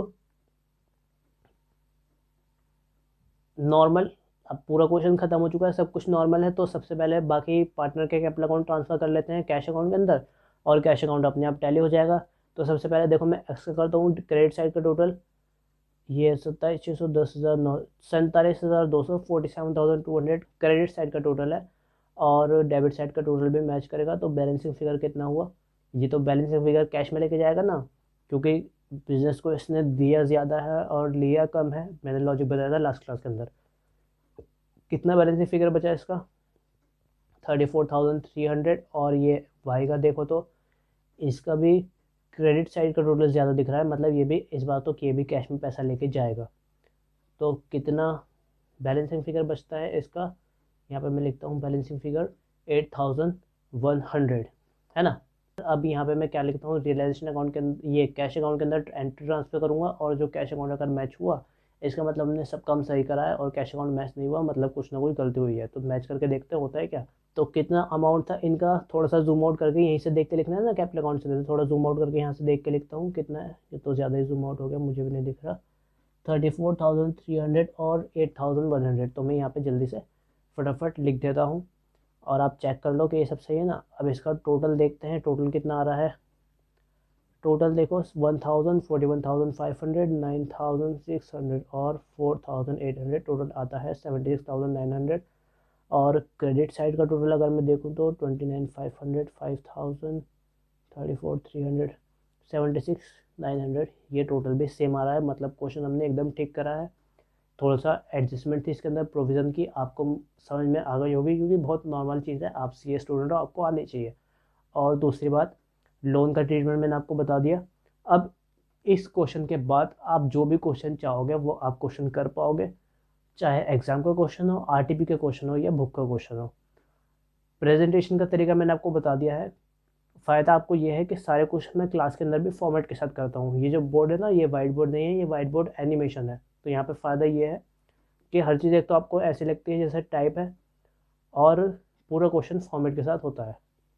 नॉर्मल, अब पूरा क्वेश्चन खत्म हो चुका है, सब कुछ नॉर्मल है। तो सबसे पहले बाकी पार्टनर के कैपिटल अकाउंट ट्रांसफर कर लेते हैं कैश अकाउंट के अंदर, और कैश अकाउंट अपने आप टैली हो जाएगा। तो सबसे पहले देखो मैं एक्स करता हूँ, क्रेडिट साइड का टोटल ये सत्ताईस छः सौ दस हज़ार नौ सैंतालीस हज़ार दो सौ forty seven thousand two hundred credit side का टोटल है, और डेबिट साइड का टोटल भी मैच करेगा। तो बैलेंसिंग फिगर कितना हुआ, ये तो बैलेंसिंग फिगर कैश में लेके जाएगा ना, क्योंकि बिजनेस को इसने दिया ज़्यादा है और लिया कम है, मैंने लॉजिक बताया था लास्ट क्लास के अंदर। कितना बैलेंसिंग फिगर बचा इसका, thirty four thousand three hundred. और ये वाई का देखो तो इसका भी क्रेडिट साइड का टोटल ज़्यादा दिख रहा है, मतलब ये भी इस बात तो कि ये भी कैश में पैसा लेके जाएगा। तो कितना बैलेंसिंग फिगर बचता है इसका, यहाँ पे मैं लिखता हूँ balancing figure eight thousand one hundred, है ना। अब यहाँ पे मैं क्या लिखता हूँ, रियलाइजेशन अकाउंट के अंदर ये कैश अकाउंट के अंदर एंट्री ट्रांसफर करूँगा, और जो कैश अकाउंट अगर मैच हुआ इसका मतलब हमने सब काम सही करा है, और कैश अकाउंट मैच नहीं हुआ मतलब कुछ ना कुछ गलती हुई है। तो मैच करके देखते होता है क्या, तो कितना अमाउंट था इनका, थोड़ा सा जूम आउट करके यहीं से देख के लिखना है ना, कैपिटल अकाउंट से, थोड़ा जूम आउट करके यहाँ से देख के लिखता हूँ कितना है। ये तो ज़्यादा ही जूम आउट हो गया, मुझे भी नहीं दिख रहा। Thirty four thousand three hundred और एट थाउजेंड वन हंड्रेड तो मैं यहाँ पे जल्दी से फटाफट लिख देता हूँ और आप चेक कर लो कि ये सब सही है ना। अब इसका टोटल देखते हैं, टोटल कितना आ रहा है। टोटल देखो one thousand, forty one thousand five hundred, nine thousand six hundred और four thousand eight hundred, total आता है seventy six thousand nine hundred. और क्रेडिट साइड का टोटल अगर मैं देखूँ तो twenty nine five hundred, five thousand, thirty four three hundred, seventy six nine hundred, ये टोटल भी सेम आ रहा है। मतलब क्वेश्चन हमने एकदम ठीक करा है। थोड़ा सा एडजस्टमेंट थी इसके अंदर प्रोविज़न की, आपको समझ में आ गई होगी क्योंकि बहुत नॉर्मल चीज़ है, आप सी ए स्टूडेंट हो, आपको आनी चाहिए। और दूसरी बात, लोन का ट्रीटमेंट मैंने आपको बता दिया। अब इस क्वेश्चन के बाद आप जो भी क्वेश्चन चाहोगे वो आप क्वेश्चन कर पाओगे, चाहे एग्ज़ाम का क्वेश्चन हो, आर टी पी का क्वेश्चन हो या बुक का क्वेश्चन हो। प्रेजेंटेशन का तरीका मैंने आपको बता दिया है। फ़ायदा आपको ये है कि सारे क्वेश्चन मैं क्लास के अंदर भी फॉर्मेट के साथ करता हूँ। ये जो बोर्ड है ना, ये वाइट बोर्ड नहीं है, ये वाइट बोर्ड एनिमेशन है। तो यहाँ पे फ़ायदा ये है कि हर चीज़ एक तो आपको ऐसी लगती है जैसे टाइप है, और पूरा क्वेश्चन फॉर्मेट के साथ होता है।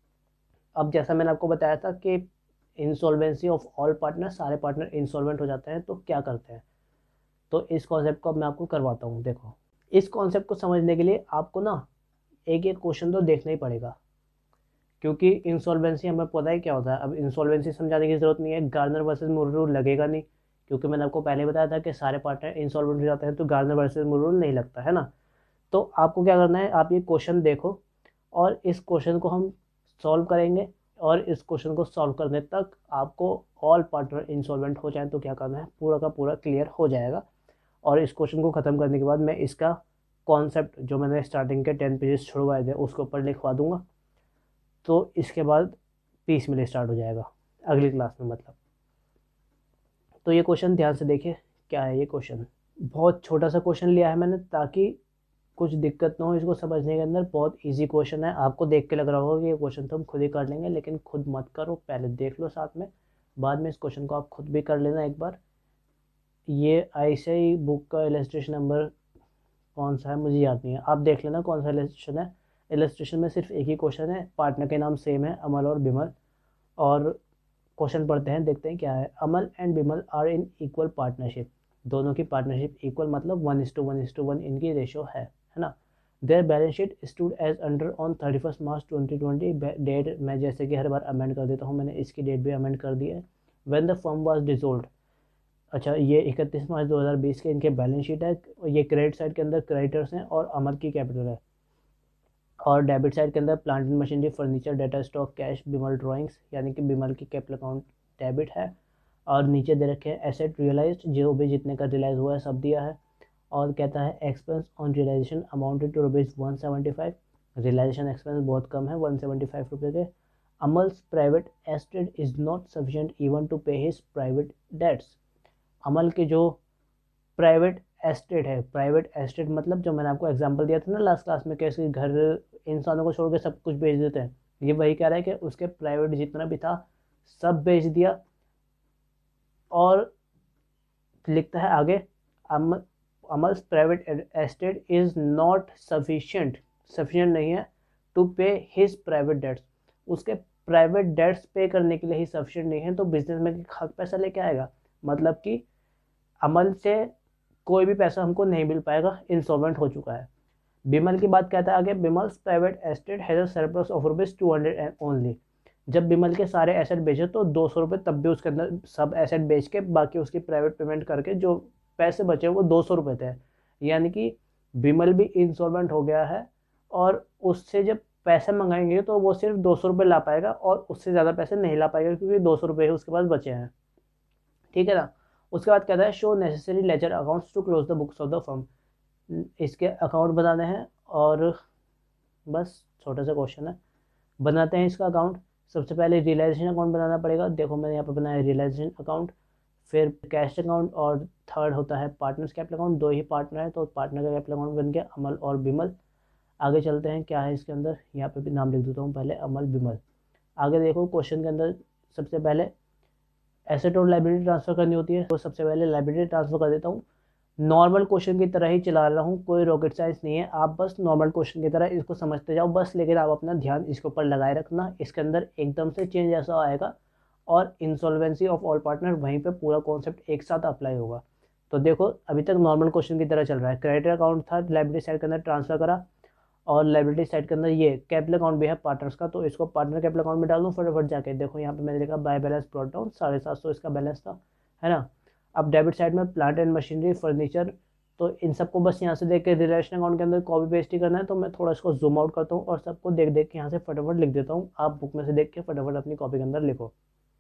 अब जैसा मैंने आपको बताया था कि इंसॉल्वेंसी ऑफ ऑल पार्टनर, सारे पार्टनर इंसॉल्वेंट हो जाते हैं तो क्या करते हैं, तो इस कॉन्सेप्ट को अब मैं आपको करवाता हूँ। देखो, इस कॉन्सेप्ट को समझने के लिए आपको ना एक एक क्वेश्चन तो देखना ही पड़ेगा, क्योंकि इंसॉल्वेंसी हमें पता है क्या होता है। अब इंसॉल्वेंसी समझाने की ज़रूरत नहीं है, गार्नर वर्सेस मुर्रू लगेगा नहीं, क्योंकि मैंने आपको पहले बताया था कि सारे पार्टनर इंसॉल्वेंट हो जाते हैं तो गार्नर वर्सेस मुर्रू नहीं लगता है ना। तो आपको क्या करना है, आप ये क्वेश्चन देखो और इस क्वेश्चन को हम सॉल्व करेंगे, और इस क्वेश्चन को सॉल्व करने तक आपको ऑल पार्टनर इंसॉल्वेंट हो जाए तो क्या करना है, पूरा का पूरा क्लियर हो जाएगा। और इस क्वेश्चन को ख़त्म करने के बाद मैं इसका कॉन्सेप्ट जो मैंने स्टार्टिंग के टेन पेजेस छुड़वाए थे उसके ऊपर लिखवा दूंगा। तो इसके बाद पीस मिले स्टार्ट हो जाएगा अगली क्लास में मतलब। तो ये क्वेश्चन ध्यान से देखिए, क्या है ये क्वेश्चन। बहुत छोटा सा क्वेश्चन लिया है मैंने ताकि कुछ दिक्कत ना हो इसको समझने के अंदर। बहुत इजी क्वेश्चन है, आपको देख के लग रहा होगा कि ये क्वेश्चन तो हम खुद ही कर लेंगे, लेकिन खुद मत करो, पहले देख लो साथ में, बाद में इस क्वेश्चन को आप खुद भी कर लेना एक बार। ये ऐसे ही बुक का इलस्ट्रेशन नंबर कौन सा है मुझे याद नहीं है, आप देख लेना कौन सा इलस्ट्रेशन है। इलस्ट्रेशन में सिर्फ एक ही क्वेश्चन है, पार्टनर के नाम सेम है, अमल और बिमल। और क्वेश्चन पढ़ते हैं, देखते हैं क्या है। Amal and Bimal are in equal partnership, दोनों की पार्टनरशिप इक्वल मतलब one is to one is to one इनकी रेशो है है ना। Their balance sheet stood as under on thirty first March twenty twenty, date मैं जैसे कि हर बार अमेंड कर देता हूँ, मैंने इसकी डेट भी अमेंड कर दी है। When the firm was dissolved, अच्छा ये इकतीस मार्च दो हज़ार बीस के इनके बैलेंस शीट है। ये क्रेडिट साइड के अंदर क्रेडिटर्स हैं और अमर की कैपिटल है। और डेबिट साइड के अंदर plant and machinery, furniture, debtor stock, cash, Bimal drawings, यानी कि बिमल की कैपिटल अकाउंट डेबिट है। और नीचे दे रखे हैं एसेट रियलाइज्ड, जो भी जितने का रियलाइज हुआ है सब दिया है। और कहता है expense on realisation amounted to rupees one seventy five, realisation expense बहुत कम है, वन सेवेंटी फाइव रुपये के। Amal's private estate is not sufficient even to pay his private debts, Amal के जो प्राइवेट एस्टेट है, प्राइवेट एस्टेट मतलब जो मैंने आपको एग्जांपल दिया था ना लास्ट क्लास में, कैसे घर इंसानों को छोड़ के सब कुछ बेच देते हैं, ये वही कह रहा है कि उसके प्राइवेट जितना भी था सब बेच दिया। और लिखता है आगे, Amal Amal's private estate is not sufficient, sufficient नहीं है to pay his private debts, उसके प्राइवेट डेट्स पे करने के लिए ही सफिशिएंट नहीं है, तो बिजनेस में खाक पैसा लेके आएगा। मतलब कि अमल से कोई भी पैसा हमको नहीं मिल पाएगा, इंसॉल्वेंट हो चुका है। बिमल की बात कहता है आगे, Bimal's private estate has a surplus of rupees two hundred and only, जब बिमल के सारे एसेट बेचे तो दो सौ रुपये, तब भी उसके अंदर सब एसेट बेच के बाकी उसकी प्राइवेट पेमेंट करके जो पैसे बचे वो दो सौ रुपये थे। यानी कि बिमल भी इंसॉल्वेंट हो गया है, और उससे जब पैसे मंगाएंगे तो वो सिर्फ दो सौ रुपये ला पाएगा और उससे ज़्यादा पैसे नहीं ला पाएगा, क्योंकि दो सौ रुपये ही उसके पास बचे हैं। ठीक है ना। उसके बाद कहता है show necessary ledger accounts to close the books of the firm, इसके अकाउंट बनाने हैं। और बस छोटा सा क्वेश्चन है, बनाते हैं इसका अकाउंट। सबसे पहले रियलाइजेशन अकाउंट बनाना पड़ेगा, देखो मैंने यहाँ पे बनाया रियलाइजेशन अकाउंट, फिर कैश अकाउंट, और थर्ड होता है पार्टनर्स कैपिटल अकाउंट। दो ही पार्टनर है तो पार्टनर का कैपिटल अकाउंट बन गया अमल और बिमल। आगे चलते हैं, क्या है इसके अंदर, यहाँ पे भी नाम लिख देता हूँ पहले, अमल बिमल। आगे देखो क्वेश्चन के अंदर सबसे पहले एसेट और लाइबिलिटी ट्रांसफ़र करनी होती है, तो सबसे पहले लाइबिलिटी ट्रांसफ़र कर देता हूँ। नॉर्मल क्वेश्चन की तरह ही चला रहा हूँ, कोई रॉकेट साइंस नहीं है, आप बस नॉर्मल क्वेश्चन की तरह इसको समझते जाओ बस, लेकिन आप अपना ध्यान इसके ऊपर लगाए रखना, इसके अंदर एकदम से चेंज ऐसा आएगा और इंसॉल्वेंसी ऑफ ऑल पार्टनर वहीं पे पूरा कॉन्सेप्ट एक साथ अप्लाई होगा। तो देखो अभी तक नॉर्मल क्वेश्चन की तरह चल रहा है, क्रेडिट अकाउंट था, लाइबिलिटी साइड के अंदर ट्रांसफर करा, और लाइबिलिटी साइड के अंदर ये कैपिटल अकाउंट भी है पार्टनर्स का, तो इसको पार्टनर कैपिटल अकाउंट में डाल दूँ फटाफट जाके। देखो यहाँ पे मैंने लिखा बाय बैलेंस ब्रॉट डाउन, साढ़े सात सौ इसका बैलेंस था, है ना। अब डेबिट साइड में प्लांट एंड मशीनरी, फर्नीचर, तो इन सबको बस यहाँ से देख के रिलेशन अकाउंट के अंदर कॉपी पेस्ट ही करना है। तो मैं थोड़ा इसको जूम आउट करता हूँ और सबको देख देख के यहाँ से फटाफट लिख देता हूँ, आप बुक में से देख के फटाफट अपनी कॉपी के अंदर लिखो।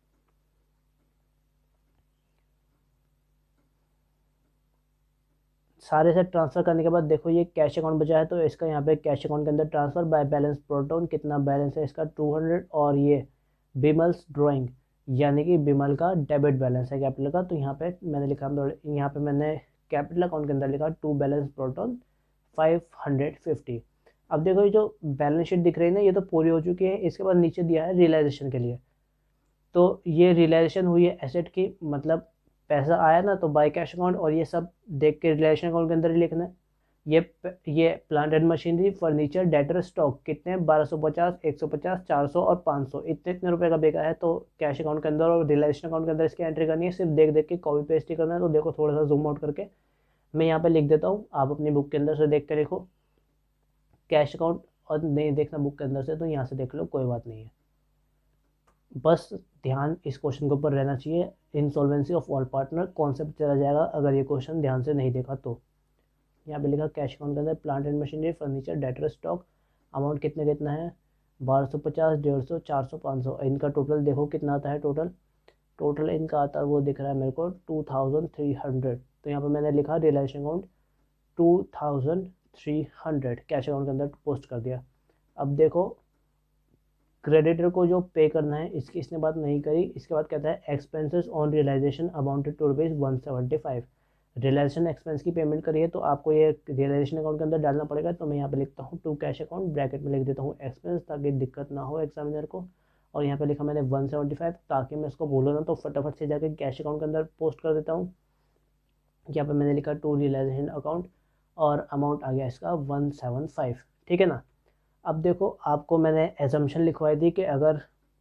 सारे से ट्रांसफर करने के बाद देखो ये कैश अकाउंट बचा है, तो इसका यहाँ पे कैश अकाउंट के अंदर transfer by balance brought down, कितना बैलेंस है इसका टू हंड्रेड, और ये बिमल्स ड्राइंग यानी कि बिमल का डेबिट बैलेंस है कैपिटल का, तो यहाँ पे मैंने लिखा, यहाँ पे मैंने कैपिटल अकाउंट के अंदर लिखा to balance brought down five hundred fifty. अब देखो ये जो बैलेंस शीट दिख रही है ना, ये तो पूरी हो चुकी है, इसके बाद नीचे दिया है रियलाइजेशन के लिए, तो ये रियलाइजेशन हुई है एसेट की, मतलब पैसा आया ना, तो बाय कैश अकाउंट, और ये सब देख के रिलेशन अकाउंट के अंदर ही लिखना है। ये ये plant and machinery, furniture, debtor, stock कितने बारह सौ पचास, एक सौ पचास, चार सौ और पाँच सौ, इतने इतने रुपए का बेचा है, तो कैश अकाउंट के अंदर और रिलेशन अकाउंट के अंदर इसकी एंट्री करनी है, सिर्फ देख देख के कॉपी पेस्ट ही करना है। तो देखो थोड़ा सा जूम आउट करके मैं यहाँ पे लिख देता हूँ, आप अपनी बुक के अंदर से देख के लिखो कैश अकाउंट, और नहीं देखना बुक के अंदर से तो यहाँ से देख लो, कोई बात नहीं है। बस ध्यान इस क्वेश्चन के ऊपर रहना चाहिए, insolvency of all partner concept चला जाएगा अगर ये क्वेश्चन ध्यान से नहीं देखा तो। यहाँ पे लिखा कैश अकाउंट के अंदर plant and machinery, furniture, debtor, stock, amount कितने कितना है बारह सौ पचास, डेढ़ सौ, चार सौ, पाँच सौ, इनका टोटल देखो कितना आता है, टोटल टोटल इनका आता है वो दिख रहा है मेरे को टू थाउजेंड थ्री हंड्रेड। तो यहाँ पर मैंने लिखा realisation account two thousand three hundred cash account के अंदर पोस्ट कर दिया। अब देखो क्रेडिटर को जो पे करना है इसकी इसने बात नहीं करी, इसके बाद कहता है expenses on realisation amounted to rupees one seventy five, realisation expense की पेमेंट करी है तो आपको ये रियलाइजेशन अकाउंट के अंदर डालना पड़ेगा। तो मैं यहाँ पे लिखता हूँ टू कैश अकाउंट, ब्रैकेट में लिख देता हूँ एक्सपेंस ताकि दिक्कत ना हो एग्जामिनर को, और यहाँ पे लिखा मैंने वन सेवेंटी फाइव ताकि मैं इसको बोलूँ ना तो फटाफट से जाके कैश अकाउंट के अंदर पोस्ट कर देता हूँ। यहाँ पे मैंने लिखा टू रियलाइजेशन अकाउंट और अमाउंट आ गया इसका वन सेवन फाइव, ठीक है ना। अब देखो आपको मैंने एजम्पशन लिखवाई थी कि अगर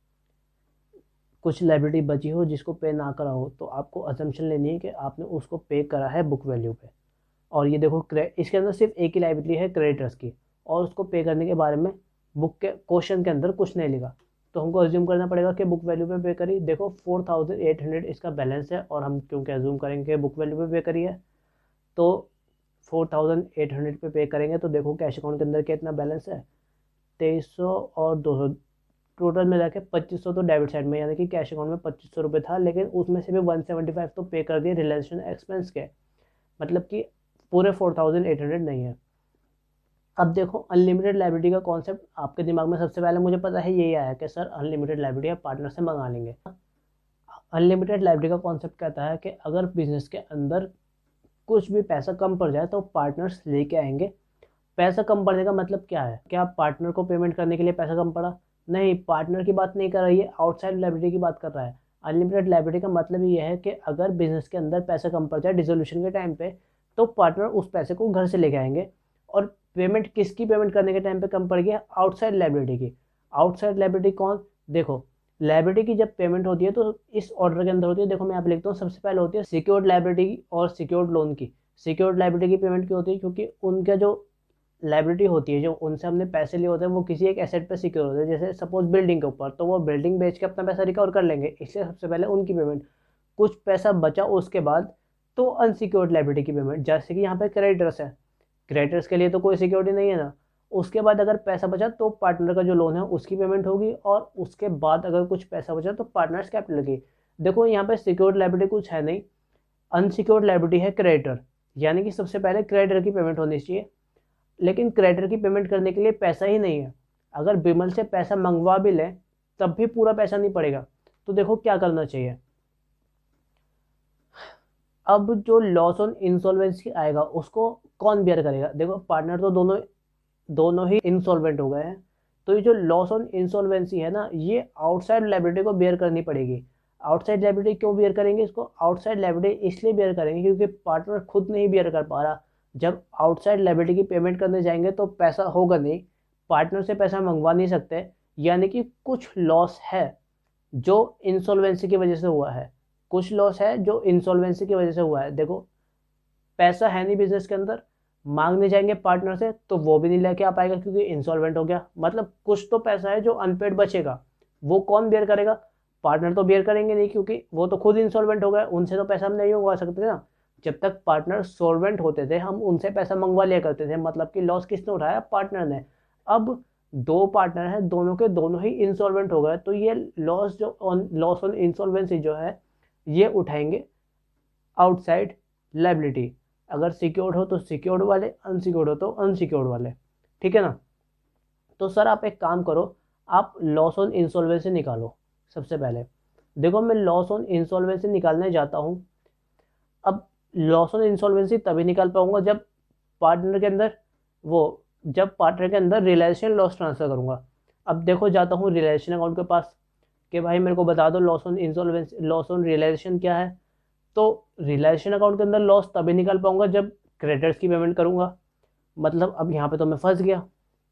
कुछ लाइबिलिटी बची हो जिसको पे ना करा हो तो आपको अजम्पशन लेनी है कि आपने उसको पे करा है बुक वैल्यू पे। और ये देखो इसके अंदर सिर्फ एक ही लाइबिलिटी है क्रेडिटर्स की, और उसको पे करने के बारे में बुक के क्वेश्चन के अंदर कुछ नहीं लिखा, तो हमको अज्यूम करना पड़ेगा कि बुक वैल्यू पे पे करी। देखो फोर थाउजेंड एट हंड्रेड इसका बैलेंस है, और हम क्योंकि अज्यूम करेंगे बुक वैल्यू पे पे करी है तो फोर थाउजेंड एट हंड्रेड पे पे करेंगे। तो देखो कैश अकाउंट के अंदर कितना बैलेंस है तेईस सौ और दो सौ, टोटल मिला के पच्चीस सौ तो डेबिट साइड में, यानी कि कैश अकाउंट में पच्चीस सौ रुपये था, लेकिन उसमें से भी वन सेवेंटी फाइव तो पे कर दिए रिलेशन एक्सपेंस के, मतलब कि पूरे फोर थाउजेंड एट हंड्रेड नहीं है। अब देखो अनलिमिटेड लाइबिलिटी का कॉन्सेप्ट आपके दिमाग में सबसे पहले मुझे पता है यही आया कि सर अनलिमिटेड लाइबिलिटी आप पार्टनर से मंगा लेंगे। अनलिमिटेड लाइबिलिटी का कॉन्सेप्ट कहता है कि अगर बिजनेस के अंदर कुछ भी पैसा कम पड़ जाए तो पार्टनर्स लेके आएंगे। पैसा कम पड़ने का मतलब क्या है, क्या पार्टनर को पेमेंट करने के लिए पैसा कम पड़ा? नहीं, पार्टनर की बात नहीं कर रही है, आउटसाइड लाइबिलिटी की बात कर रहा है। अनलिमिटेड लाइबिलिटी का मतलब ये है कि अगर बिजनेस के अंदर पैसा कम पड़ जाए डिसोल्यूशन के टाइम पे तो पार्टनर उस पैसे को घर से लेके आएंगे। और पेमेंट किसकी पेमेंट करने के टाइम पे कम पड़ गई है? आउटसाइड लाइबिलिटी की। आउटसाइड लाइबिलिटी कौन? देखो लाइबिलिटी की जब पेमेंट होती है तो इस ऑर्डर के अंदर होती है। देखो मैं यहाँ पे लिखता हूँ, सबसे पहले होती है सिक्योर्ड लाइबिलिटी और सिक्योर्ड लोन की। सिक्योर्ड लाइबिलिटी की पेमेंट क्यों होती है? क्योंकि उनका जो लाइबिलिटी होती है, जो उनसे हमने पैसे लिए होते हैं वो किसी एक एसेट पे सिक्योर होते हैं, जैसे सपोज बिल्डिंग के ऊपर, तो वो बिल्डिंग बेच के अपना पैसा रिकवर कर लेंगे, इसलिए सबसे पहले उनकी पेमेंट। कुछ पैसा बचा उसके बाद तो अनसिक्योर्ड लाइबिलिटी की पेमेंट, जैसे कि यहाँ पे क्रेडिटर्स है, क्रेडिटर्स के लिए तो कोई सिक्योरिटी नहीं है ना। उसके बाद अगर पैसा बचा तो पार्टनर का जो लोन है उसकी पेमेंट होगी, और उसके बाद अगर कुछ पैसा बचा तो पार्टनर्स कैपिटल की। देखो यहाँ पे सिक्योर्ड लाइबिलिटी कुछ है नहीं, अनसिक्योर्ड लाइबिलिटी है क्रेडिटर, यानी कि सबसे पहले क्रेडिटर की पेमेंट होनी चाहिए। लेकिन क्रेडिटर की पेमेंट करने के लिए पैसा ही नहीं है, अगर बिमल से पैसा मंगवा भी लें तब भी पूरा पैसा नहीं पड़ेगा। तो देखो क्या करना चाहिए। अब जो लॉस ऑन इंसॉल्वेंसी आएगा उसको कौन बेयर करेगा? देखो पार्टनर तो दोनों दोनों ही इंसॉल्वेंट हो गए हैं, तो ये जो लॉस ऑन इंसॉल्वेंसी है ना, ये आउटसाइड लाइबिलिटी को बेयर करनी पड़ेगी। आउटसाइड लायबिलिटी क्यों बियर करेंगे इसको? आउटसाइड लायबिलिटी इसलिए बियर करेंगे क्योंकि पार्टनर खुद नहीं बियर कर पा रहा। जब आउटसाइड लायबिलिटी की पेमेंट करने जाएंगे तो पैसा होगा नहीं, पार्टनर से पैसा मंगवा नहीं सकते, यानी कि कुछ लॉस है जो इंसॉल्वेंसी की वजह से हुआ है, कुछ लॉस है जो इंसॉल्वेंसी की वजह से हुआ है। देखो पैसा है नहीं बिजनेस के अंदर, मांगने जाएंगे पार्टनर से तो वो भी नहीं लेके आ पाएगा क्योंकि इंसॉल्वेंट हो गया, मतलब कुछ तो पैसा है जो अनपेड बचेगा, वो कौन बेयर करेगा? पार्टनर तो बेयर करेंगे नहीं क्योंकि वो तो खुद इंसॉल्वेंट हो गए, उनसे तो पैसा हम नहीं मंगवा सकते ना। जब तक पार्टनर सॉल्वेंट होते थे हम उनसे पैसा मंगवा लिया करते थे, मतलब कि लॉस किसने उठाया? पार्टनर ने। अब दो पार्टनर हैं, दोनों के दोनों ही इंसॉल्वेंट हो गए, तो ये लॉस जो ऑन लॉस ऑन इंसॉल्वेंसी जो है ये उठाएंगे आउटसाइड लायबिलिटी। अगर सिक्योर्ड हो तो सिक्योर्ड वाले, अनसिक्योर्ड हो तो अनसिक्योर्ड वाले, ठीक है ना। तो सर आप एक काम करो, आप लॉस ऑन इंसॉल्वेंसी निकालो सबसे पहले। देखो मैं लॉस ऑन इंसॉल्वेंसी निकालने जाता हूँ। अब लॉस ऑन इंसॉल्वेंसी तभी निकाल पाऊंगा जब पार्टनर के अंदर वो जब पार्टनर के अंदर रियलाइजेशन लॉस ट्रांसफर करूंगा। अब देखो जाता हूँ रियलाइजेशन अकाउंट के पास कि भाई मेरे को बता दो loss on insolvency loss on realisation क्या है। तो रियलाइजेशन अकाउंट के अंदर लॉस तभी निकाल पाऊंगा जब क्रेडिटर्स की पेमेंट करूंगा। मतलब अब यहाँ पे तो मैं फंस गया।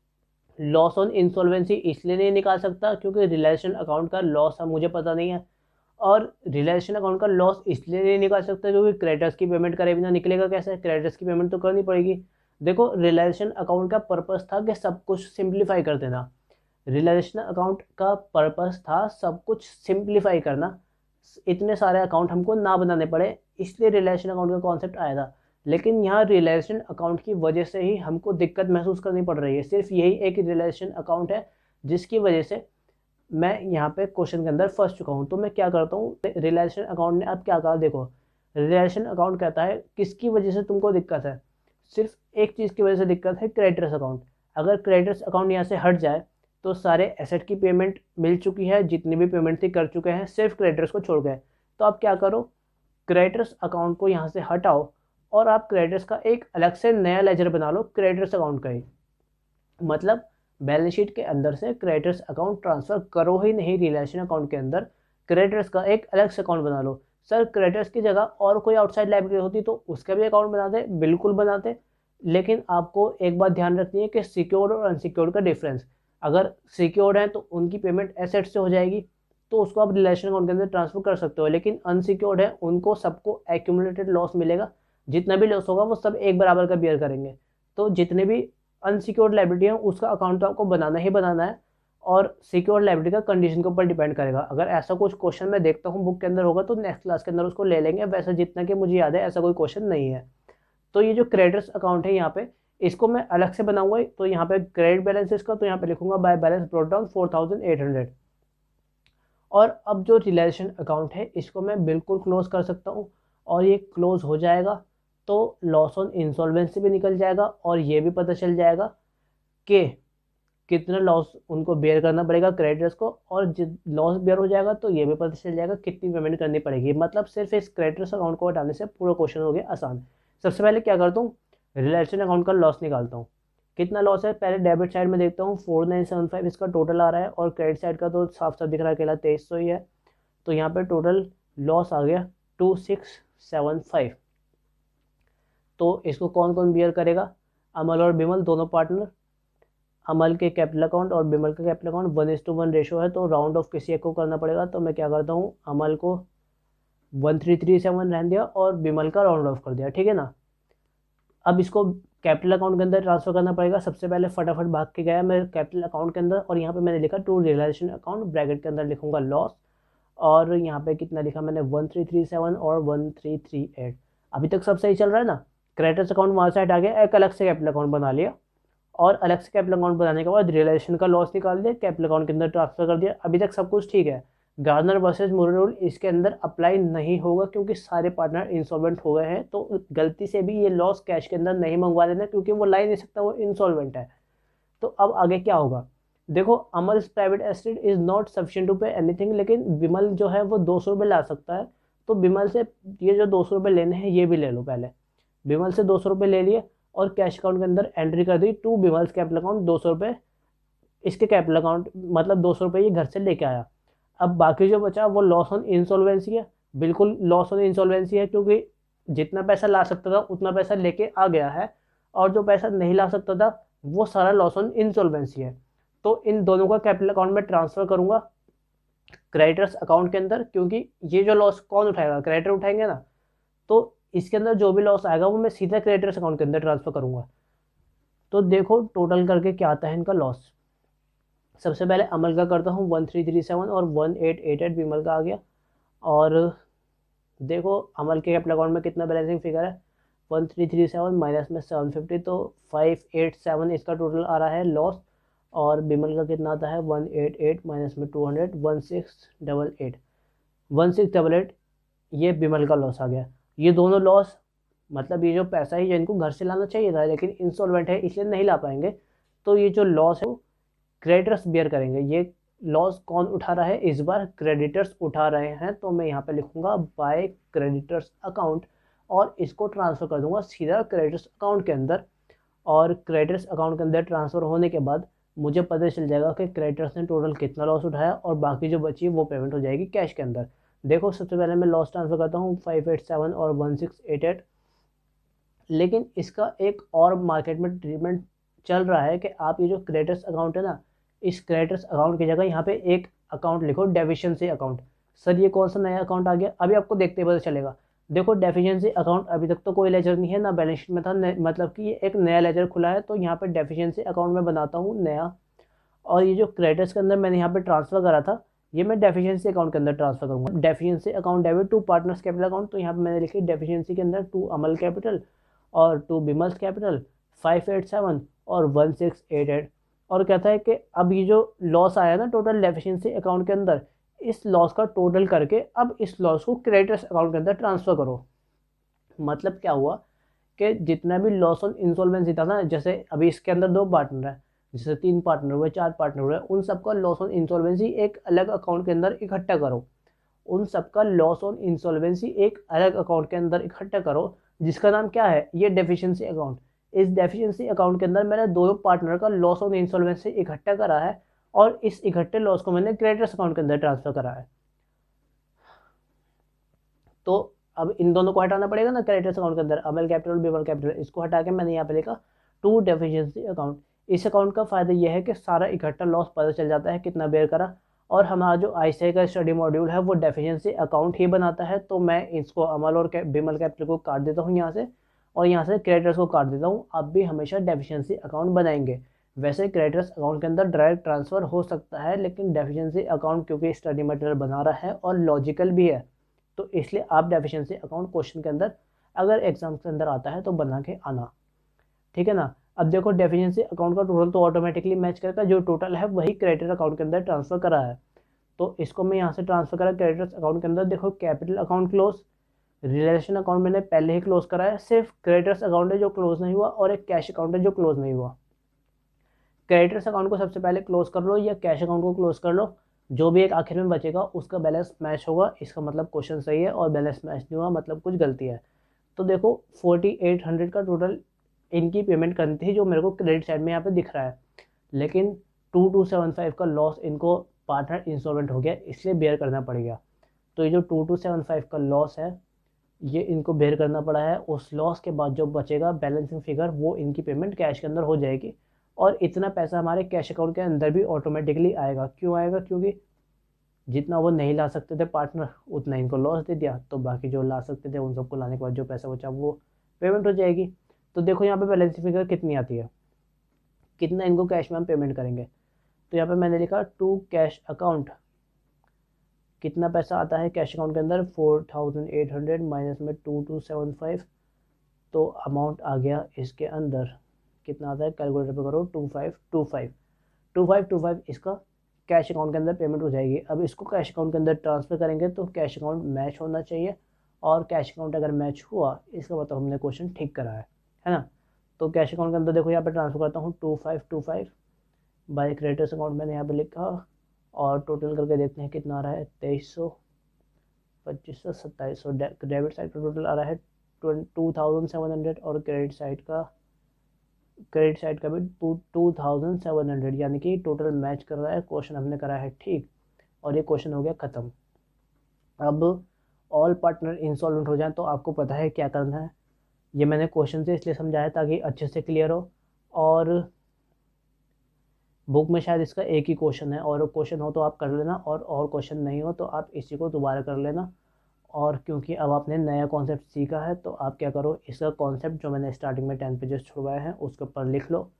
लॉस ऑन इंसॉल्वेंसी इसलिए नहीं निकाल सकता क्योंकि रियलाइजेशन अकाउंट का लॉस अब मुझे पता नहीं है, और रियलाइजेशन अकाउंट का लॉस इसलिए नहीं निकाल सकता क्योंकि क्रेडिटर्स की पेमेंट करे बिना निकलेगा कैसे? क्रेडिटर्स की पेमेंट तो करनी पड़ेगी। देखो रियलाइजेशन अकाउंट का पर्पस था कि सब कुछ सिंप्लीफाई कर देना, रियलाइजेशन अकाउंट का पर्पस था सब कुछ सिंप्लीफाई करना, इतने सारे अकाउंट हमको ना बनाने पड़े, इसलिए रियलाइजेशन अकाउंट का कॉन्सेप्ट आया था। लेकिन यहाँ रियलाइजेशन अकाउंट की वजह से ही हमको दिक्कत महसूस करनी पड़ रही है, सिर्फ यही एक रियलाइजेशन अकाउंट है जिसकी वजह से मैं यहाँ पे क्वेश्चन के अंदर फंस चुका हूँ। तो मैं क्या करता हूँ, रियलाइजेशन अकाउंट ने अब क्या कहा, देखो रियलाइजेशन अकाउंट कहता है किसकी वजह से तुमको दिक्कत है, सिर्फ एक चीज़ की वजह से दिक्कत है, क्रेडिटर्स अकाउंट। अगर क्रेडिटर्स अकाउंट यहाँ से हट जाए तो सारे एसेट की पेमेंट मिल चुकी है, जितनी भी पेमेंट थी कर चुके हैं, सिर्फ क्रेडिटर्स को छोड़ गए। तो आप क्या करो, क्रेडिटर्स अकाउंट को यहाँ से हटाओ और आप क्रेडिटर्स का एक अलग से नया लेजर बना लो, क्रेडिटर्स अकाउंट का ही। मतलब बैलेंस शीट के अंदर से क्रेडिटर्स अकाउंट ट्रांसफर करो ही नहीं रियलाइजेशन अकाउंट के अंदर, क्रेडिटर्स का एक अलग से अकाउंट बना लो। सर क्रेडिटर्स की जगह और कोई आउटसाइड लायबिलिटी होती तो उसका भी अकाउंट बनाते, बिल्कुल बनाते, लेकिन आपको एक बात ध्यान रखनी है कि सिक्योर्ड और अनसिक्योर्ड का डिफरेंस। अगर सिक्योर्ड है तो उनकी पेमेंट एसेट से हो जाएगी तो उसको आप रिलेशन अकाउंट के अंदर ट्रांसफर कर सकते हो, लेकिन अनसिक्योर्ड है उनको सबको एक्यूमुलेटेड लॉस मिलेगा, जितना भी लॉस होगा वो सब एक बराबर का बियर करेंगे। तो जितने भी अनसिक्योर्ड लायबिलिटी है उसका अकाउंट तो आपको बनाना ही बनाना है, और सिक्योर्ड लायबिलिटी का कंडीशन के ऊपर डिपेंड करेगा। अगर ऐसा कुछ क्वेश्चन मैं देखता हूँ बुक के अंदर होगा तो नेक्स्ट क्लास के अंदर उसको ले लेंगे, वैसे जितना कि मुझे याद है ऐसा कोई क्वेश्चन नहीं है। तो ये जो क्रेडिटर्स अकाउंट है यहाँ पे इसको मैं अलग से बनाऊंगा, तो यहाँ पे क्रेडिट बैलेंस इसका, तो यहाँ पे लिखूंगा by balance brought down four thousand eight hundred. और अब जो रियलाइजेशन अकाउंट है इसको मैं बिल्कुल क्लोज कर सकता हूँ, और ये क्लोज हो जाएगा तो लॉस ऑन इंसॉल्वेंसी भी निकल जाएगा, और ये भी पता चल जाएगा कि कितना लॉस उनको बेयर करना पड़ेगा क्रेडिटर्स को, और लॉस बेयर हो जाएगा तो ये भी पता चल जाएगा कितनी पेमेंट करनी पड़ेगी। मतलब सिर्फ इस क्रेडिटर्स अकाउंट को हटाने से पूरा क्वेश्चन हो गया आसान। सबसे पहले क्या करता हूँ, रिलेशन अकाउंट का लॉस निकालता हूँ। कितना लॉस है पहले डेबिट साइड में देखता हूँ, फोर नाइन सेवन फाइव इसका टोटल आ रहा है, और क्रेडिट साइड का तो साफ साफ दिख रहा है अकेला तेईस सौ ही है। तो यहाँ पे टोटल लॉस आ गया टू सिक्स सेवन फाइव। तो इसको कौन कौन बियर करेगा, अमल और बिमल दोनों पार्टनर। अमल के कैपिटल अकाउंट और बिमल का capital account one is to one ratio है, तो राउंड ऑफ किसी एक को करना पड़ेगा। तो मैं क्या करता हूँ, अमल को वन थ्री थ्री सेवन रहने दिया और बिमल का राउंड ऑफ कर दिया, ठीक है ना। अब इसको कैपिटल अकाउंट के अंदर ट्रांसफर करना पड़ेगा। सबसे पहले फटाफट भाग के गया मैं कैपिटल अकाउंट के अंदर, और यहाँ पे मैंने लिखा टू रियलाइजेशन अकाउंट, ब्रैकेट के अंदर लिखूंगा लॉस, और यहाँ पे कितना लिखा मैंने वन थ्री थ्री सेवन और वन थ्री थ्री एट। अभी तक सब सही चल रहा है ना। क्रेडिटर्स अकाउंट वहाँ से हटा गया, एक अलग से कैपिटल अकाउंट बना लिया, और अलग से कैपिटल अकाउंट बनाने के बाद रियलाइजेशन का लॉस निकाल दिया, कैपिटल अकाउंट के अंदर ट्रांसफर कर दिया। अभी तक सब कुछ ठीक है। गार्नर वर्सेस मुरे रूल इसके अंदर अप्लाई नहीं होगा क्योंकि सारे पार्टनर इंसॉल्वेंट हो गए हैं, तो गलती से भी ये लॉस कैश के अंदर नहीं मंगवा लेना क्योंकि वो ला ही नहीं सकता, वो इंसॉल्वेंट है। तो अब आगे क्या होगा, देखो Amal private estate is not sufficient to pay anything, लेकिन बिमल जो है वो दो सौ रुपये ला सकता है। तो बिमल से ये जो दो सौ रुपये लेने हैं ये भी ले लो। पहले बिमल से दो सौ रुपये ले लिए और कैश अकाउंट के अंदर एंट्री कर दी टू बिमल्स कैपिटल अकाउंट, दो सौ रुपये इसके कैपिटल अकाउंट, मतलब दो सौ रुपये ये घर से लेके आया। अब बाकी जो बचा वो लॉस ऑन इंसॉल्वेंसी है, बिल्कुल लॉस ऑन इंसॉल्वेंसी है, क्योंकि जितना पैसा ला सकता था उतना पैसा लेके आ गया है, और जो पैसा नहीं ला सकता था वो सारा लॉस ऑन इंसॉल्वेंसी है। तो इन दोनों का कैपिटल अकाउंट में ट्रांसफर करूंगा क्रेडिटर्स अकाउंट के अंदर, क्योंकि ये जो लॉस कौन उठाएगा, क्रेडिटर उठाएंगे ना। तो इसके अंदर जो भी लॉस आएगा वो मैं सीधा क्रेडिटर्स अकाउंट के अंदर ट्रांसफर करूंगा। तो देखो टोटल करके क्या आता है इनका लॉस। सबसे पहले अमल का करता हूँ, वन थ्री थ्री सेवन और one eight eight eight Vimal का आ गया। और देखो अमल के कैपिटल अकाउंट में कितना बैलेंसिंग फिगर है, one three three seven minus में सेवन फिफ्टी, तो फाइव एट सेवन इसका टोटल आ रहा है लॉस। और विमल का कितना आता है, वन एट एट माइनस में two hundred, one six double eight, one six double eight ये विमल का लॉस आ गया। ये दोनों लॉस मतलब ये जो पैसा है ये इनको घर से लाना चाहिए था, लेकिन इंस्टॉलमेंट है इसलिए नहीं ला पाएंगे। तो ये जो लॉस है वो क्रेडिटर्स बियर करेंगे। ये लॉस कौन उठा रहा है, इस बार क्रेडिटर्स उठा रहे हैं। तो मैं यहाँ पे लिखूंगा बाय क्रेडिटर्स अकाउंट, और इसको ट्रांसफ़र कर दूंगा सीधा क्रेडिटर्स अकाउंट के अंदर। और क्रेडिटर्स अकाउंट के अंदर ट्रांसफ़र होने के बाद मुझे पता चल जाएगा कि क्रेडिटर्स ने टोटल कितना लॉस उठाया, और बाकी जो बची वो पेमेंट हो जाएगी कैश के अंदर। देखो सबसे पहले मैं लॉस ट्रांसफ़र करता हूँ फाइव एट सेवन और वन सिक्स एट एट, लेकिन इसका एक और मार्केट में ट्रीटमेंट चल रहा है कि आप ये जो क्रेडिटर्स अकाउंट है ना, इस क्रेडिटर्स अकाउंट की जगह यहाँ पे एक अकाउंट लिखो डेफिशिएंसी अकाउंट। सर ये कौन सा नया अकाउंट आ गया, अभी आपको देखते पता चलेगा। देखो डेफिशिएंसी अकाउंट अभी तक तो कोई लेजर नहीं है ना, बैलेंस शीट में था, मतलब कि ये एक नया लेजर खुला है। तो यहाँ पे डेफिशिएंसी अकाउंट में बनाता हूँ नया। और ये जो क्रेडिटर्स के अंदर मैंने यहाँ पे ट्रांसफ़र करा था, ये मैं डेफिशिएंसी अकाउंट के अंदर ट्रांसफ़र करूँगा। Deficiency account debit to partners capital account, तो यहाँ पे मैंने लिखी डेफिशिएंसी के अंदर टू अमल कैपिटल और to Bimal's capital, five eight seven और वन सिक्स एट एट। और कहता है कि अब ये जो लॉस आया ना टोटल डेफिशिएंसी अकाउंट के अंदर, इस लॉस का टोटल करके अब इस लॉस को क्रेडिटर्स अकाउंट के अंदर ट्रांसफ़र करो। मतलब क्या हुआ कि जितना भी लॉस ऑन इंसॉल्वेंसी था ना, जैसे अभी इसके अंदर दो पार्टनर है, जैसे तीन पार्टनर हुए, चार पार्टनर हुए, उन सबका लॉस ऑन इंसॉल्वेंसी एक अलग अकाउंट के अंदर इकट्ठा करो। उन सबका लॉस ऑन इंसॉल्वेंसी एक अलग अकाउंट के अंदर इकट्ठा करो, जिसका नाम क्या है, ये डेफिशिएंसी अकाउंट। इस डेफिशिएंसी अकाउंट के अंदर मैंने दोनों पार्टनर का लॉस ऑन इंसॉल्वेंसी इकट्ठा करा है, और इस इकट्ठे लॉस को मैंने क्रेडिटर्स अकाउंट के अंदर ट्रांसफर करा है। तो अब इन दोनों को हटाना पड़ेगा ना क्रेडिटर्स अकाउंट के अंदर, अमल कैपिटल बिमल कैपिटल, इसको हटा के मैंने यहाँ पे लिखा टू डेफिशिएंसी अकाउंट। इस अकाउंट का फ़ायदा यह है कि सारा इकट्ठा लॉस पता चल जाता है कितना बेयर करा। और हमारा जो आईसीआई का स्टडी मॉड्यूल है वो डेफिशिएंसी अकाउंट ही बनाता है। तो मैं इसको अमल और बिमल कैपिटल को काट देता हूँ यहाँ से, और यहाँ से क्रेडिटर्स को काट देता हूँ। आप भी हमेशा डेफिशिएंसी अकाउंट बनाएंगे। वैसे क्रेडिटर्स अकाउंट के अंदर डायरेक्ट ट्रांसफ़र हो सकता है, लेकिन डेफिशिएंसी अकाउंट क्योंकि स्टडी मटेरियल बना रहा है और लॉजिकल भी है, तो इसलिए आप डेफिशिएंसी अकाउंट क्वेश्चन के अंदर अगर एग्जाम के अंदर आता है तो बना के आना, ठीक है ना। अब देखो डेफिशिएंसी अकाउंट का टोटल तो ऑटोमेटिकली मैच करेगा, जो टोटल है वही क्रेडिटर अकाउंट के अंदर ट्रांसफर करा है। तो इसको मैं यहाँ से ट्रांसफर करा क्रेडिटर्स अकाउंट के अंदर। देखो capital account close, realisation account मैंने पहले ही क्लोज करा है, सिर्फ क्रेडिटर्स अकाउंट है जो क्लोज नहीं हुआ, और एक कैश अकाउंट है जो क्लोज नहीं हुआ। क्रेडिटर्स अकाउंट को सबसे पहले क्लोज कर लो, या कैश अकाउंट को क्लोज कर लो, जो भी एक आखिर में बचेगा उसका बैलेंस मैच होगा, इसका मतलब क्वेश्चन सही है। और बैलेंस मैच नहीं हुआ मतलब कुछ गलती है। तो देखो फोर्टी एट हंड्रेड का टोटल इनकी पेमेंट करनी थी, जो मेरे को क्रेडिट साइड में यहाँ पे दिख रहा है, लेकिन टू टू सेवन फाइव का लॉस इनको पार्टनर इंसॉल्वेंट हो गया इसलिए बेयर करना पड़ गया। तो ये जो टू टू सेवन फाइव का लॉस है ये इनको बेयर करना पड़ा है। उस लॉस के बाद जो बचेगा बैलेंसिंग फिगर वो इनकी पेमेंट कैश के अंदर हो जाएगी, और इतना पैसा हमारे कैश अकाउंट के अंदर भी ऑटोमेटिकली आएगा। क्यों आएगा, क्योंकि जितना वो नहीं ला सकते थे पार्टनर उतना इनको लॉस दे दिया, तो बाकी जो ला सकते थे उन सबको लाने के बाद जो पैसा बचा वो पेमेंट हो जाएगी। तो देखो यहाँ पे बैलेंसिंग फिगर कितनी आती है, कितना इनको कैश में हम पेमेंट करेंगे। तो यहाँ पे मैंने लिखा टू कैश अकाउंट, कितना पैसा आता है कैश अकाउंट के अंदर, four thousand eight hundred minus में टू टू सेवन फाइव, तो अमाउंट आ गया इसके अंदर कितना आता है, कैलकुलेटर पे करो, two five two five two five two five इसका कैश अकाउंट के अंदर पेमेंट हो जाएगी। अब इसको कैश अकाउंट के अंदर ट्रांसफ़र करेंगे तो कैश अकाउंट मैच होना चाहिए, और कैश अकाउंट अगर मैच हुआ इसका मतलब हमने क्वेश्चन ठीक करा है है ना। तो कैश अकाउंट के अंदर देखो यहाँ पे ट्रांसफ़र करता हूँ two five two five by creditors account मैंने यहाँ पे लिखा, और टोटल करके देखते हैं कितना आ रहा है, तेईस सौ पच्चीस सौ सत्ताईस सौ डेबिट साइड का टोटल आ रहा है टू थाउजेंड सेवन हंड्रेड, और क्रेडिट साइड का क्रेडिट साइड का भी two two thousand seven hundred, यानी कि टोटल मैच कर रहा है, क्वेश्चन हमने करा है ठीक। और ये क्वेश्चन हो गया ख़त्म। अब ऑल पार्टनर इंसॉल्वेंट हो जाए तो आपको पता है क्या करना है। ये मैंने क्वेश्चन से इसलिए समझाया ताकि अच्छे से क्लियर हो, और बुक में शायद इसका एक ही क्वेश्चन है, और क्वेश्चन हो तो आप कर लेना, और और क्वेश्चन नहीं हो तो आप इसी को दोबारा कर लेना। और क्योंकि अब आपने नया कॉन्सेप्ट सीखा है तो आप क्या करो, इसका कॉन्सेप्ट जो मैंने स्टार्टिंग में टेन पेजेस छुड़वाए हैं उसके ऊपर लिख लो,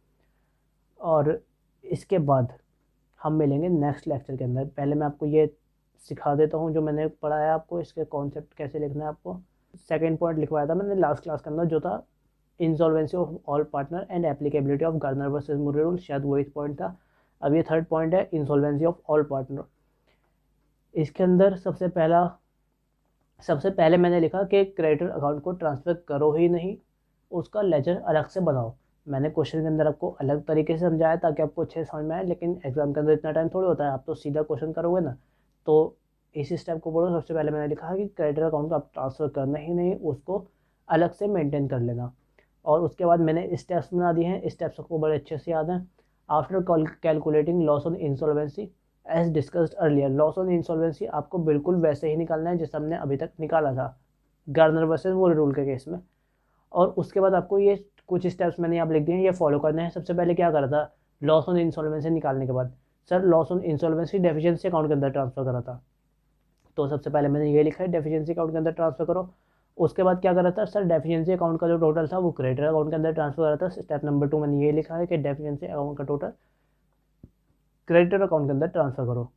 और इसके बाद हम मिलेंगे नेक्स्ट लेक्चर के अंदर। पहले मैं आपको ये सिखा देता हूँ जो मैंने पढ़ाया आपको, इसके कॉन्सेप्ट कैसे लिखना है आपको। सेकेंड पॉइंट लिखवाया था मैंने लास्ट क्लास के अंदर, जो था insolvency of all partner and applicability of Garner versus Murray rule, शायद वही पॉइंट था। अब ये थर्ड पॉइंट है इंसॉल्वेंसी ऑफ ऑल पार्टनर। इसके अंदर सबसे पहला सबसे पहले मैंने लिखा कि क्रेडिटर अकाउंट को ट्रांसफ़र करो ही नहीं, उसका लेजर अलग से बनाओ। मैंने क्वेश्चन के अंदर आपको अलग तरीके से समझाया ताकि आपको अच्छे समझ में आए, लेकिन एग्जाम के अंदर इतना टाइम थोड़ी होता है, आप तो सीधा क्वेश्चन करोगे ना। तो इसी स्टेप को बोलो। सबसे पहले मैंने लिखा कि क्रेडिटर अकाउंट को आप ट्रांसफ़र करना ही नहीं, उसको अलग से मेंटेन कर लेना। और उसके बाद मैंने स्टेप्स बना दिए हैं, स्टेप्स आपको बड़े अच्छे से याद हैं। After calculating loss on insolvency as discussed earlier, loss on insolvency आपको बिल्कुल वैसे ही निकालना है जैसे हमने अभी तक निकाला था गार्नर वर्सेस वो रूल के केस में। और उसके बाद आपको ये कुछ स्टेप्स मैंने यहाँ लिख दिए हैं, ये फॉलो करने हैं। सबसे पहले क्या करा था लॉस ऑन इंसॉल्वेंसी निकालने के बाद, sir loss on insolvency deficiency account के अंदर ट्रांसफर करा था, तो सबसे पहले मैंने ये लिखा है डेफिशिएंसी अकाउंट के अंदर ट्रांसफर करो। उसके बाद क्या करा था सर, डेफिशिएंसी अकाउंट का जो टोटल था वो क्रेडिटर अकाउंट के अंदर ट्रांसफर करा था। स्टेप नंबर टू मैंने ये लिखा है कि डेफिशिएंसी अकाउंट का टोटल क्रेडिटर अकाउंट के अंदर ट्रांसफर करो।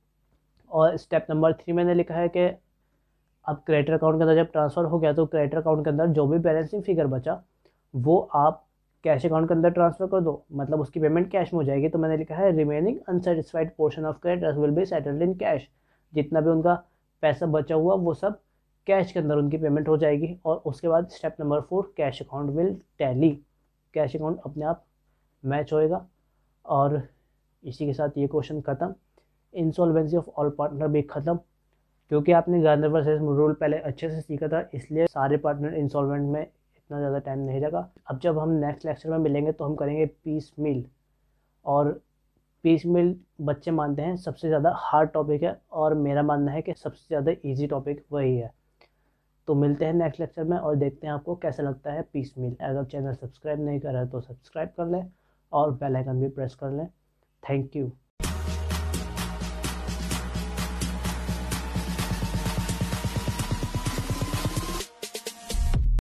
और स्टेप नंबर थ्री मैंने लिखा है कि अब क्रेडिटर अकाउंट के अंदर जब ट्रांसफ़र हो गया तो क्रेडिटर अकाउंट के अंदर जो भी बैलेंसिंग फिगर बचा वो आप कैश अकाउंट के अंदर ट्रांसफ़र कर दो, मतलब उसकी पेमेंट कैश में हो जाएगी। तो मैंने लिखा है remaining unsatisfied portion of creditors will be settled in cash, जितना भी उनका पैसा बचा हुआ वो सब कैश के अंदर उनकी पेमेंट हो जाएगी। और उसके बाद step number four, cash account will tally, cash account अपने आप मैच होएगा। और इसी के साथ ये क्वेश्चन ख़त्म। इंसॉल्वेंसी ऑफ ऑल पार्टनर भी ख़त्म, क्योंकि आपने गार्नर वर्सेस रूल पहले अच्छे से सीखा था, इसलिए सारे पार्टनर इंसॉल्वेंट में इतना ज़्यादा टाइम नहीं लगा। अब जब हम नेक्स्ट लेक्चर में मिलेंगे तो हम करेंगे पीस मील, और पीस मील बच्चे मानते हैं सबसे ज़्यादा हार्ड टॉपिक है, और मेरा मानना है कि सबसे ज़्यादा इजी टॉपिक वही है। तो मिलते हैं नेक्स्ट लेक्चर में और देखते हैं आपको कैसा लगता है पीस मील। अगर चैनल सब्सक्राइब नहीं करा है तो सब्सक्राइब कर लें और बेल आइकन भी प्रेस कर लें। Thank you.